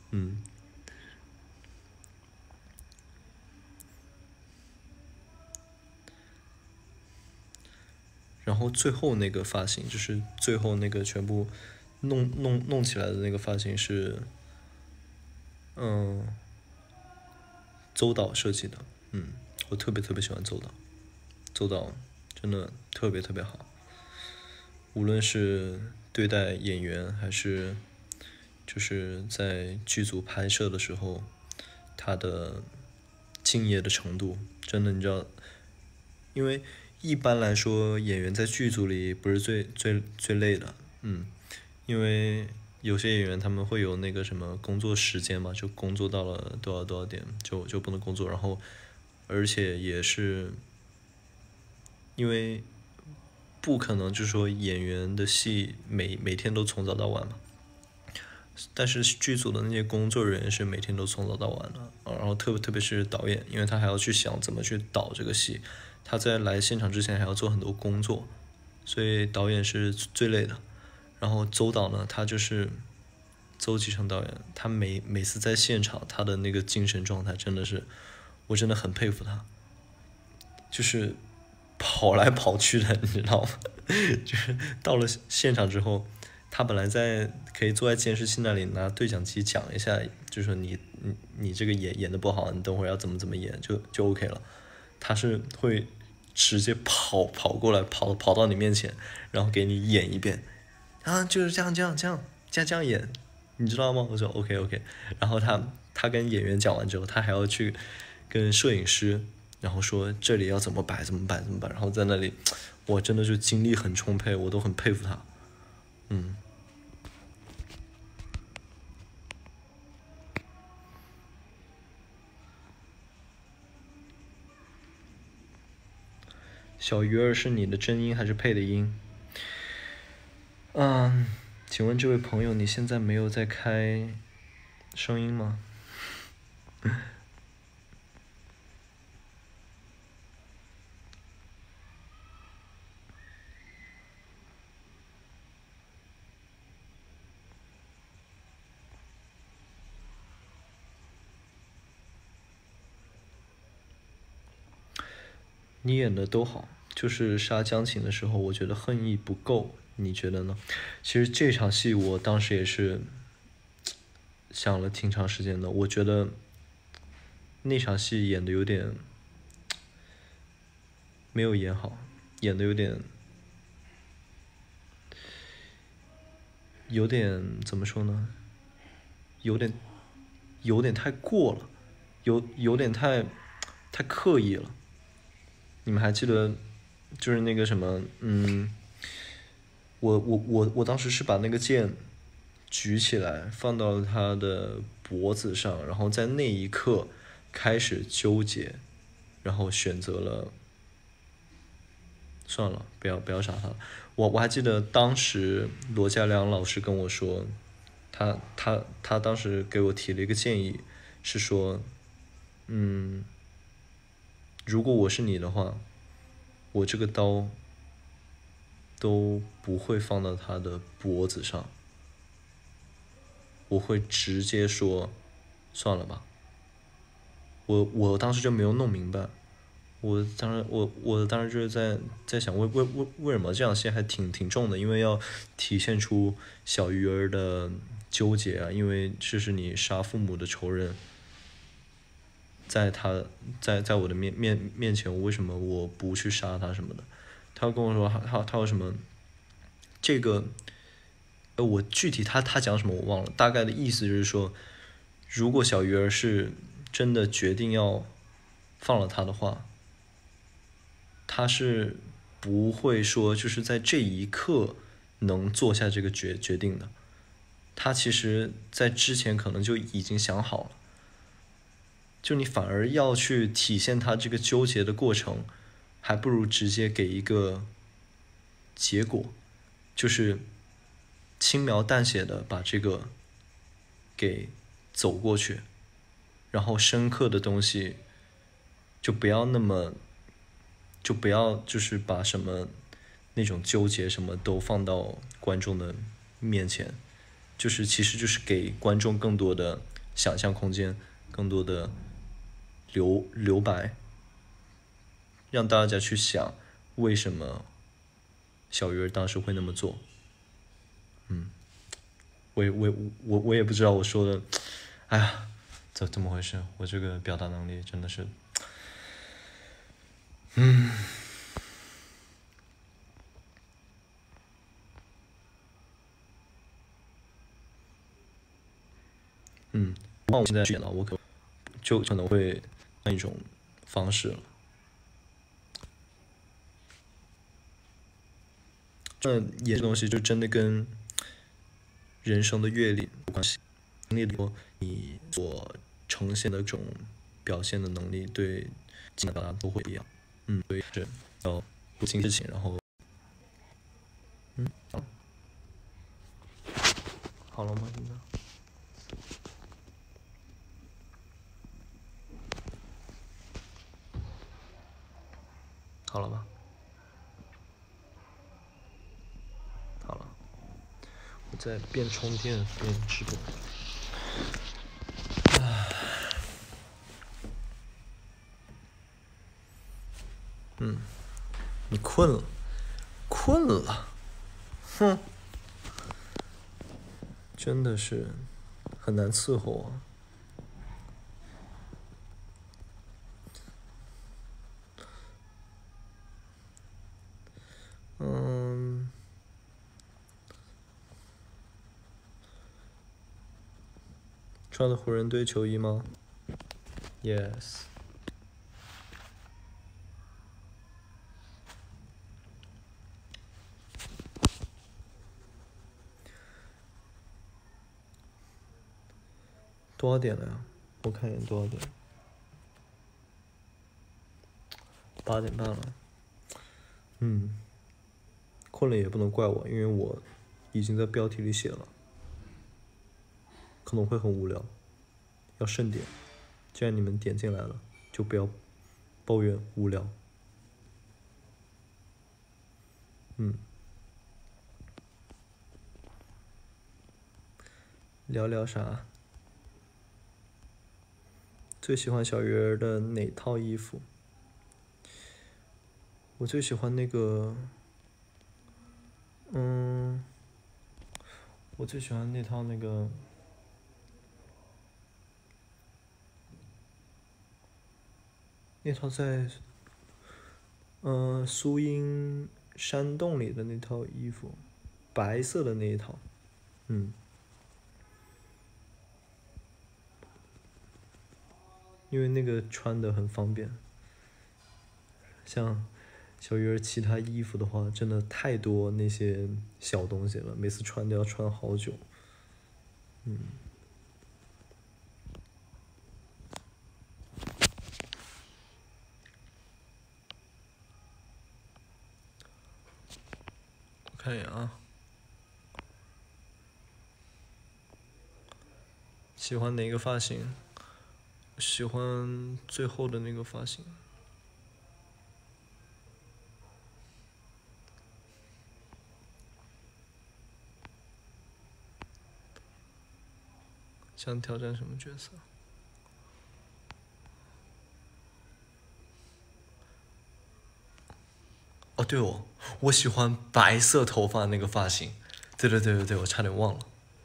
S1: 然后最后那个发型就是最后那个全部弄起来的那个发型是，邹导设计的。我特别喜欢邹导，邹导真的特别好，无论是对待演员还是就是在剧组拍摄的时候，他的敬业的程度，真的你知道，因为一般来说演员在剧组里不是最累的，因为有些演员他们会有那个什么工作时间嘛，就工作到了多少点就不能工作，然后而且也是因为不可能就是说演员的戏每天都从早到晚嘛，但是剧组的那些工作人员是每天都从早到晚的，然后特别是导演，因为他还要去想怎么去导这个戏，他在来现场之前还要做很多工作，所以导演是最累的。然后邹导呢，他就是邹继承导演，他每次在现场，他的那个精神状态真的是，我真的很佩服他，就是跑来跑去的，你知道吗？就是到了现场之后，他本来可以坐在监视器那里拿对讲机讲一下，就说你这个演的不好，你等会儿要怎么演就 OK 了。他是会直接跑过来跑到你面前，然后给你演一遍， 啊，就是这样演，你知道吗？我说 OK OK，然后他跟演员讲完之后，他还要去跟摄影师，然后说这里要怎么摆怎么摆怎么摆，然后在那里，我真的就精力很充沛，我都很佩服他。小鱼儿是你的真音还是配的音？请问这位朋友，你现在没有在开声音吗？你演的都好，就是杀江琴的时候，我觉得恨意不够，你觉得呢？其实这场戏我当时也是想了挺长时间的，我觉得那场戏演的有点没有演好，演的有点怎么说呢？有点太过了，有点太刻意了。你们还记得就是那个什么，我当时是把那个剑举起来放到了他的脖子上，然后在那一刻开始纠结，然后选择了算了，不要杀他了。我还记得当时罗嘉良老师跟我说，他当时给我提了一个建议，是说，如果我是你的话，我这个刀都不会放到他的脖子上，我会直接说算了吧。我当时就没有弄明白，我当时就是在想为什么这样戏还挺重的，因为要体现出小鱼儿的纠结啊，因为这是你杀父母的仇人，在我的面前，我为什么我不去杀他什么的？他跟我说他有什么这个，我具体他讲什么我忘了，大概的意思就是说，如果小鱼儿是真的决定要放了他的话，他是不会说就是在这一刻能做下这个决定的。他其实在之前可能就已经想好了，就你反而要去体现他这个纠结的过程，还不如直接给一个结果，就是轻描淡写的把这个给走过去，然后深刻的东西就不要那么，就不要就是把什么那种纠结什么都放到观众的面前，就是其实就是给观众更多的想象空间，更多的留白，让大家去想为什么小鱼儿当时会那么做。我也不知道我说的，哎呀，怎么回事？我这个表达能力真的是，那我现在演了，我可能会换一种方式了。这演这东西就真的跟人生的阅历有关系，经历多，你所呈现的这种表现的能力，对情感表达都会不一样。所以是要不经事情，然后，好了吗？现在好了吧？好了，我在边充电边直播。你困了，困了，哼，真的是很难伺候啊。 穿的湖人队球衣吗 ？Yes。多少点了呀？我看一眼多少点。8点半了。困了也不能怪我，因为我已经在标题里写了，可能会很无聊，要慎点。既然你们点进来了，就不要抱怨无聊。聊聊啥？最喜欢小鱼儿的哪套衣服？我最喜欢那个，我最喜欢那套那个，那套在苏英山洞里的那套衣服，白色的那一套，因为那个穿的很方便。像小鱼儿其他衣服的话，真的太多那些小东西了，每次穿都要穿好久。我看一眼啊，喜欢哪个发型？喜欢最后的那个发型。想挑战什么角色？哦，对哦，我喜欢白色头发那个发型。对，我差点忘了。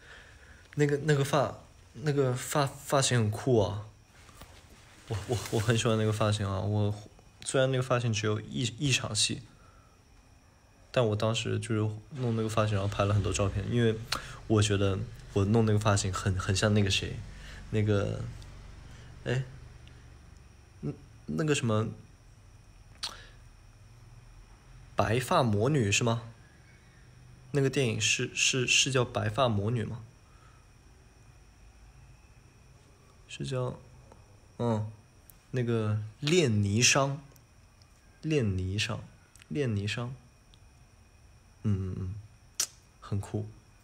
S1: 那个发型很酷啊。我很喜欢那个发型啊。虽然那个发型只有一场戏，但我当时就是弄那个发型，然后拍了很多照片，因为我觉得我弄那个发型很像那个谁，那个，哎，那个什么白发魔女是吗？那个电影是叫白发魔女吗？是叫，那个练霓裳，练霓裳，练霓裳，很酷。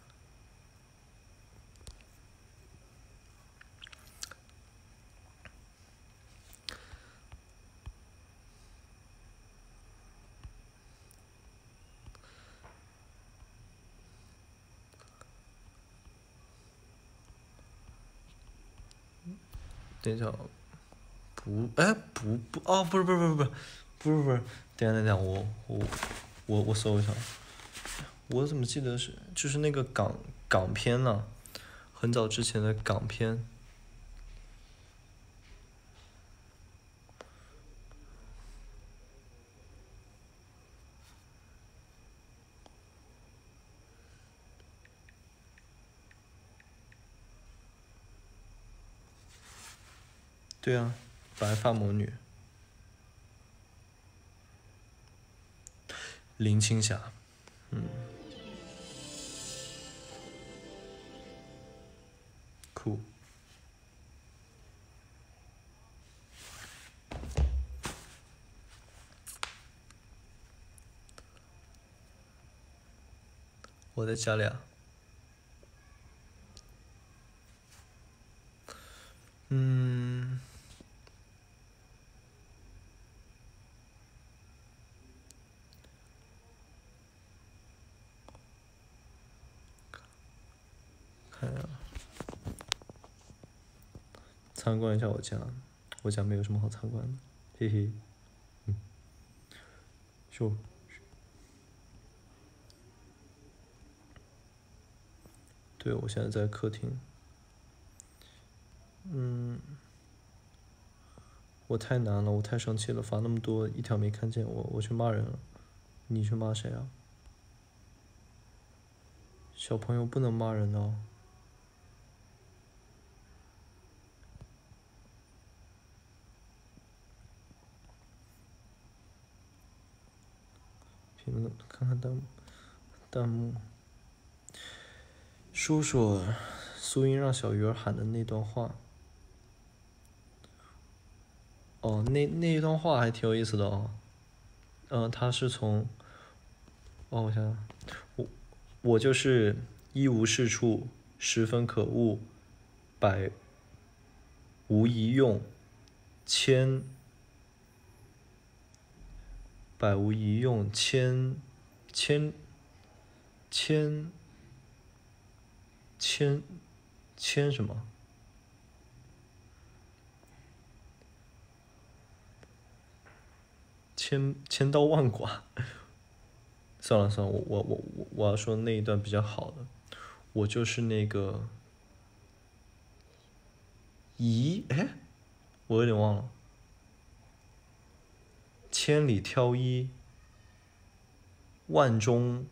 S1: 等一下，哦，不是，等一下，我搜一下，我怎么记得就是那个港片呢、很早之前的港片。对啊，白发魔女，林青霞，酷。我在家里啊。看一下，参观一下我家，我家没有什么好参观的，嘿嘿。就，对，我现在在客厅。我太难了，我太生气了，发那么多一条没看见，我去骂人了。你去骂谁啊？小朋友不能骂人哦。 评论看看弹幕。说说苏英让小鱼儿喊的那段话。哦，那一段话还挺有意思的哦。他是从，我想想，我就是一无是处，十分可恶，百无一用，百无一用，千什么？千刀万剐。算了，我要说那一段比较好的，我就是那个，哎，我有点忘了，千里挑一，万中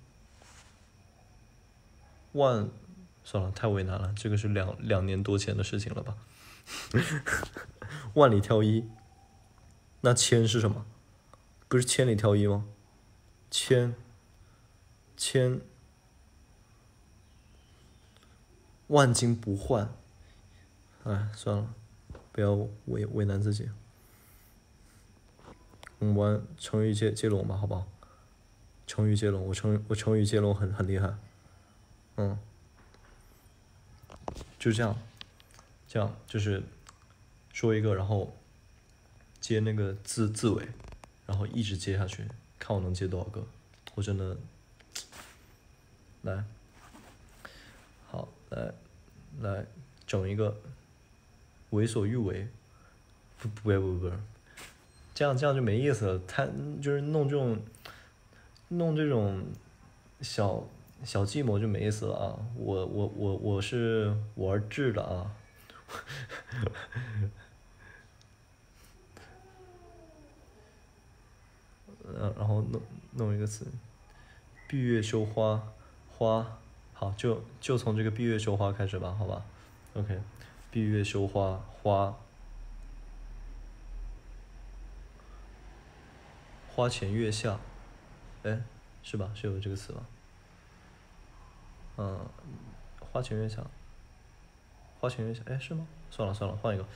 S1: 万，算了，太为难了，这个是两年多前的事情了吧？万里挑一，那千是什么？不是千里挑一吗？千万金不换。哎，算了，不要为难自己。我们玩成语接龙吧，好不好？成语接龙，我成语接龙很厉害。就这样就是说一个，然后接那个字尾，然后一直接下去，看我能接多少个。我真的，来，好，来整一个，为所欲为，不，这样就没意思了。他就是弄这种小计谋就没意思了啊！我是玩智的啊。然后弄一个词，闭月羞花，好，就从这个闭月羞花开始吧，好吧 ？OK， 闭月羞花，花前月下，哎，是吧？是有这个词吧？花前月下，哎，是吗？算了，换一个，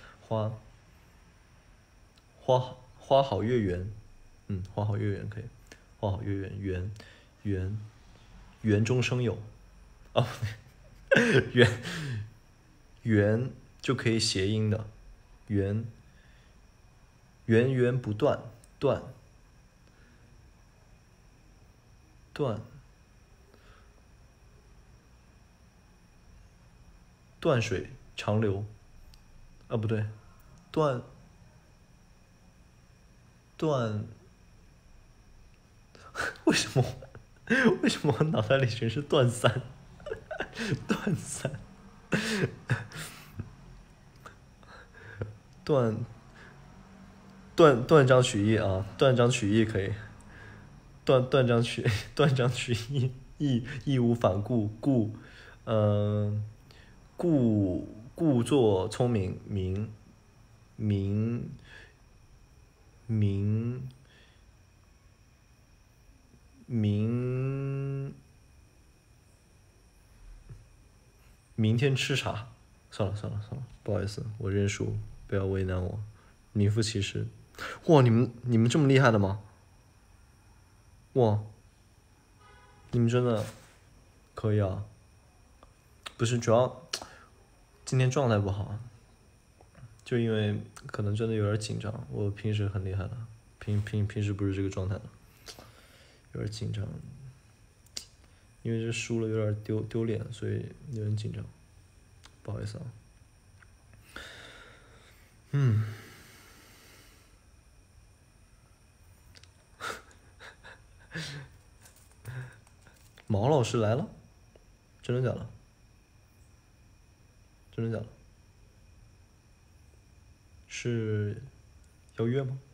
S1: 花好月圆，花好月圆可以，花好月圆，圆中生有，哦，圆就可以谐音的，源源不断，断水长流，啊不对，断为什么我脑袋里全是断三？断断章取义啊，断章取义可以，断章取义，义无反顾，故作聪明，明明明天吃啥？算了，不好意思，我认输，不要为难我，名副其实。哇，你们这么厉害的吗？哇，你们真的可以啊！不是，主要今天状态不好，就因为可能真的有点紧张。我平时很厉害的，平时不是这个状态的，有点紧张，因为这输了有点丢脸，所以有点紧张，不好意思啊。毛老师来了，真的假的？是要约吗？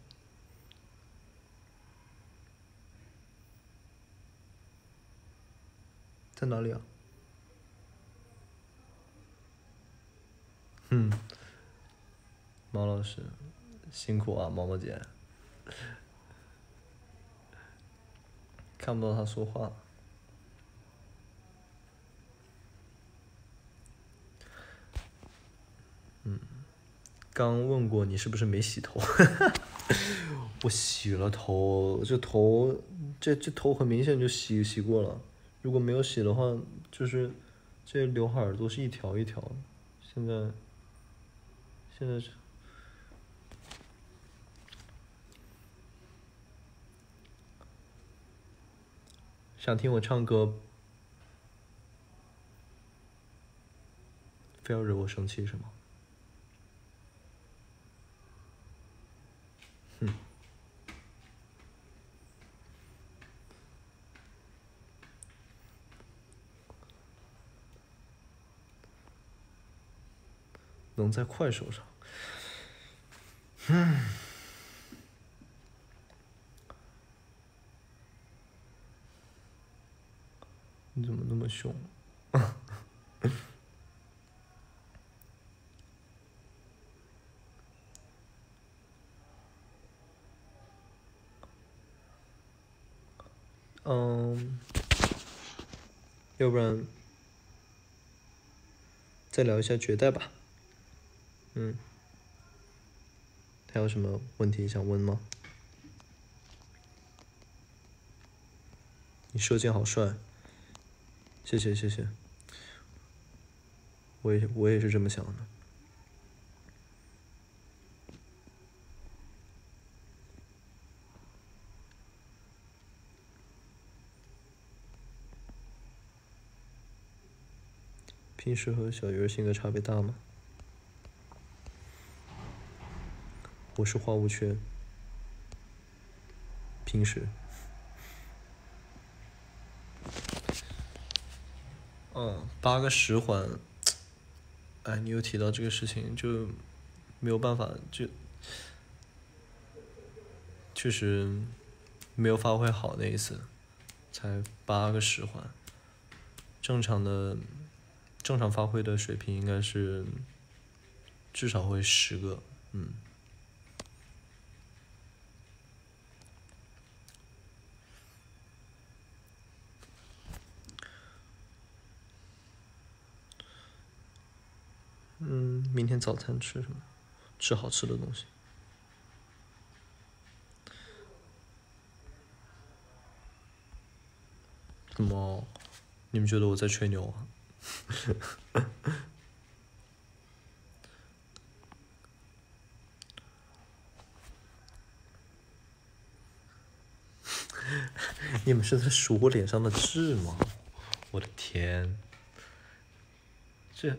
S1: 在哪里啊？毛老师辛苦啊，毛毛姐。 看不到他说话。刚问过你是不是没洗头？我洗了头，这头很明显就洗过了。如果没有洗的话，就是这刘海儿都是一条一条的。现在想听我唱歌，非要惹我生气是吗？能在快手上。你怎么那么凶？要不然再聊一下绝代吧。还有什么问题想问吗？你射箭好帅，谢谢谢谢。我也是这么想的。平时和小鱼儿性格差别大吗？我是花无缺。平时。8个10环。哎，你又提到这个事情，就没有办法，就确实没有发挥好那一次，才8个10环。正常发挥的水平应该是至少会10个。明天早餐吃什么？吃好吃的东西。怎么？你们觉得我在吹牛啊？你们是在数我脸上的痣吗？我的天，这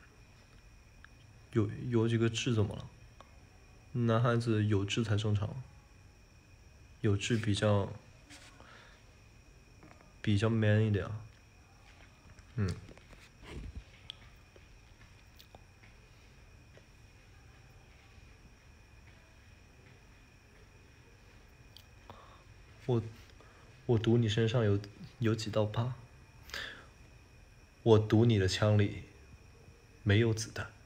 S1: 有几个痣怎么了？男孩子有痣才正常，有痣比较 man 一点。我赌你身上有几道疤，我赌你的枪里没有子弹。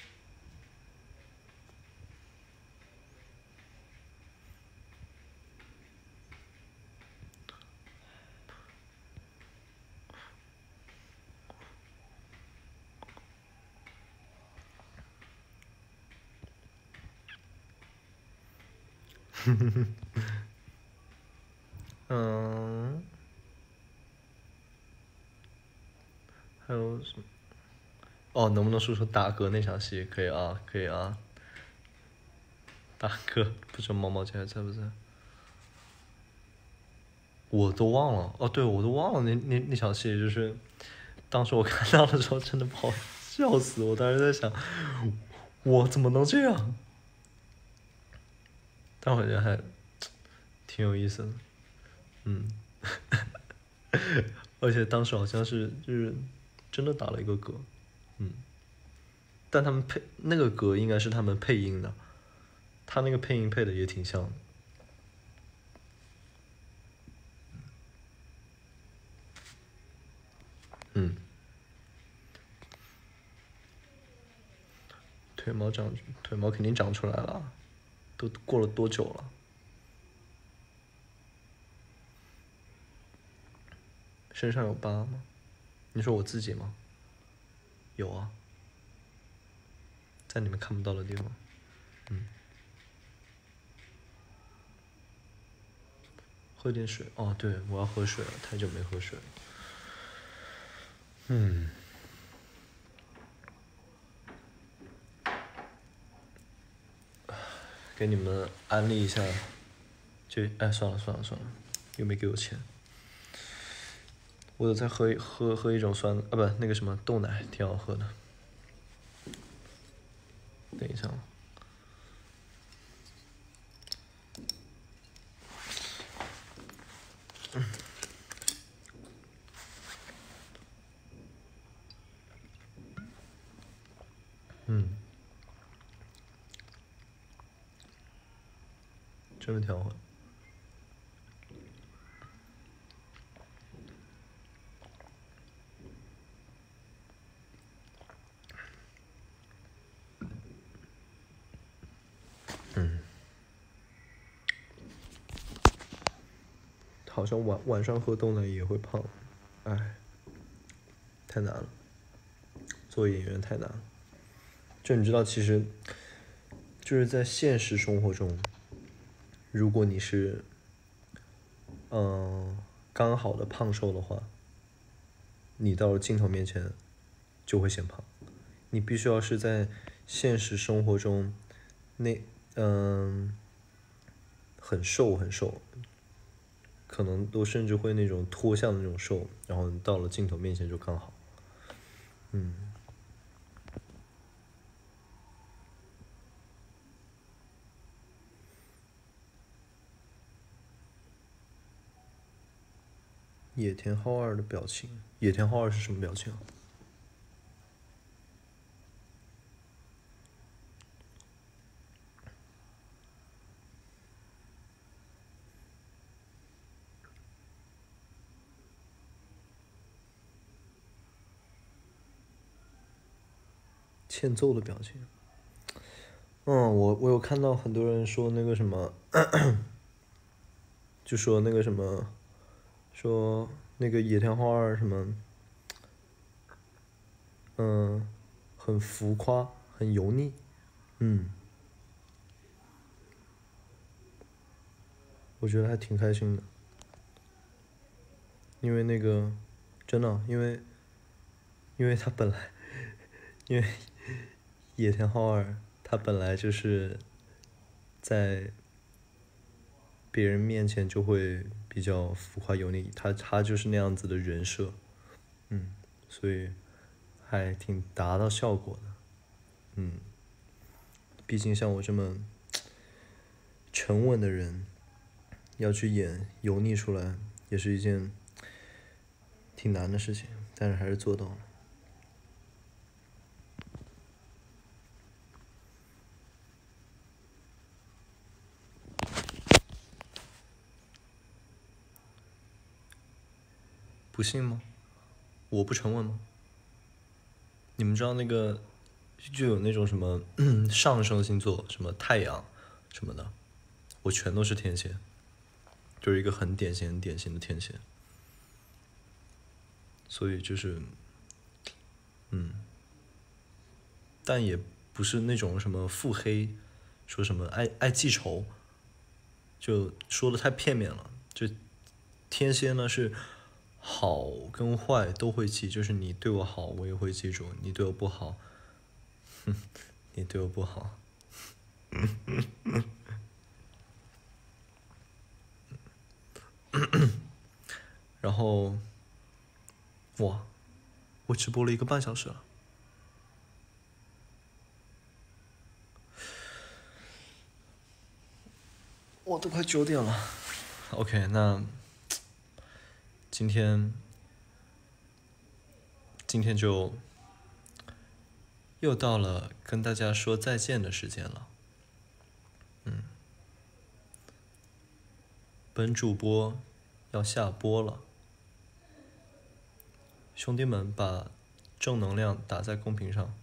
S1: 还有什么？能不能说说打嗝那场戏？可以啊，可以啊。打嗝，不知道毛毛姐还在不在？我都忘了。对，我都忘了那场戏，就是当时我看到的时候，真的把我笑死。我当时在想，我怎么能这样？但我觉得还挺有意思的。而且当时好像就是真的打了一个嗝。但他们那个嗝应该是他们配音的，他那个配音配的也挺像的。腿毛肯定长出来了，都过了多久了？ 身上有疤吗？你说我自己吗？有啊，在你们看不到的地方。喝点水。哦，对，我要喝水了，太久没喝水了。给你们安利一下，哎，算了，又没给我钱。我有在喝一种酸啊，不，那个什么豆奶，挺好喝的。等一下啊。真的挺好喝。好像晚上喝豆奶也会胖，哎，太难了，做演员太难了。就你知道，其实就是在现实生活中，如果你是刚好的胖瘦的话，你到了镜头面前就会显胖。你必须要是在现实生活中那很瘦很瘦，可能都甚至会那种脱相的那种瘦，然后到了镜头面前就刚好。野田浩二的表情，野田浩二是什么表情啊？欠揍的表情。我有看到很多人说那个什么，就说那个什么，说那个野田浩二什么，很浮夸，很油腻。我觉得还挺开心的，因为那个真的，因为他本来，因为野田浩二他本来就是在别人面前就会比较浮夸油腻，他就是那样子的人设，所以还挺达到效果的。毕竟像我这么沉稳的人，要去演油腻出来，也是一件挺难的事情，但是还是做到了。不信吗？我不沉稳吗？你们知道那个就有那种什么上升星座，什么太阳什么的，我全都是天蝎，就是一个很典型的天蝎，所以就是，但也不是那种什么腹黑，说什么爱记仇，就说的太片面了。就天蝎呢是好跟坏都会记，就是你对我好，我也会记住；你对我不好，你对我不好。然后，哇，我直播了1个半小时了。我都快9点了。OK，那今天就又到了跟大家说再见的时间了。本主播要下播了，兄弟们把正能量打在公屏上。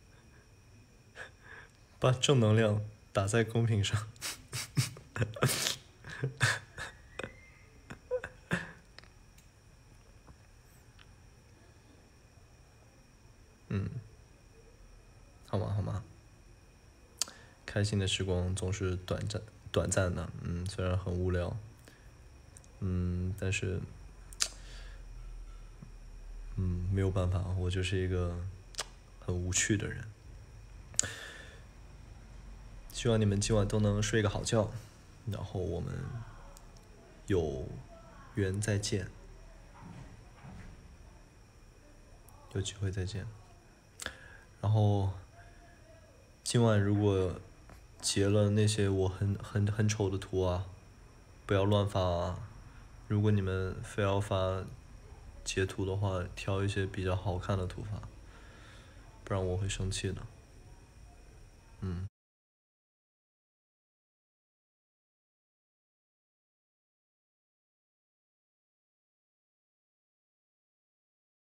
S1: 把正能量打在公屏上。 好吗？好吗？开心的时光总是短暂的，虽然很无聊，但是，没有办法，我就是一个很无趣的人。希望你们今晚都能睡个好觉，然后我们有缘再见，有机会再见。然后今晚如果截了那些我很丑的图啊，不要乱发啊。如果你们非要发截图的话，挑一些比较好看的图发，不然我会生气的。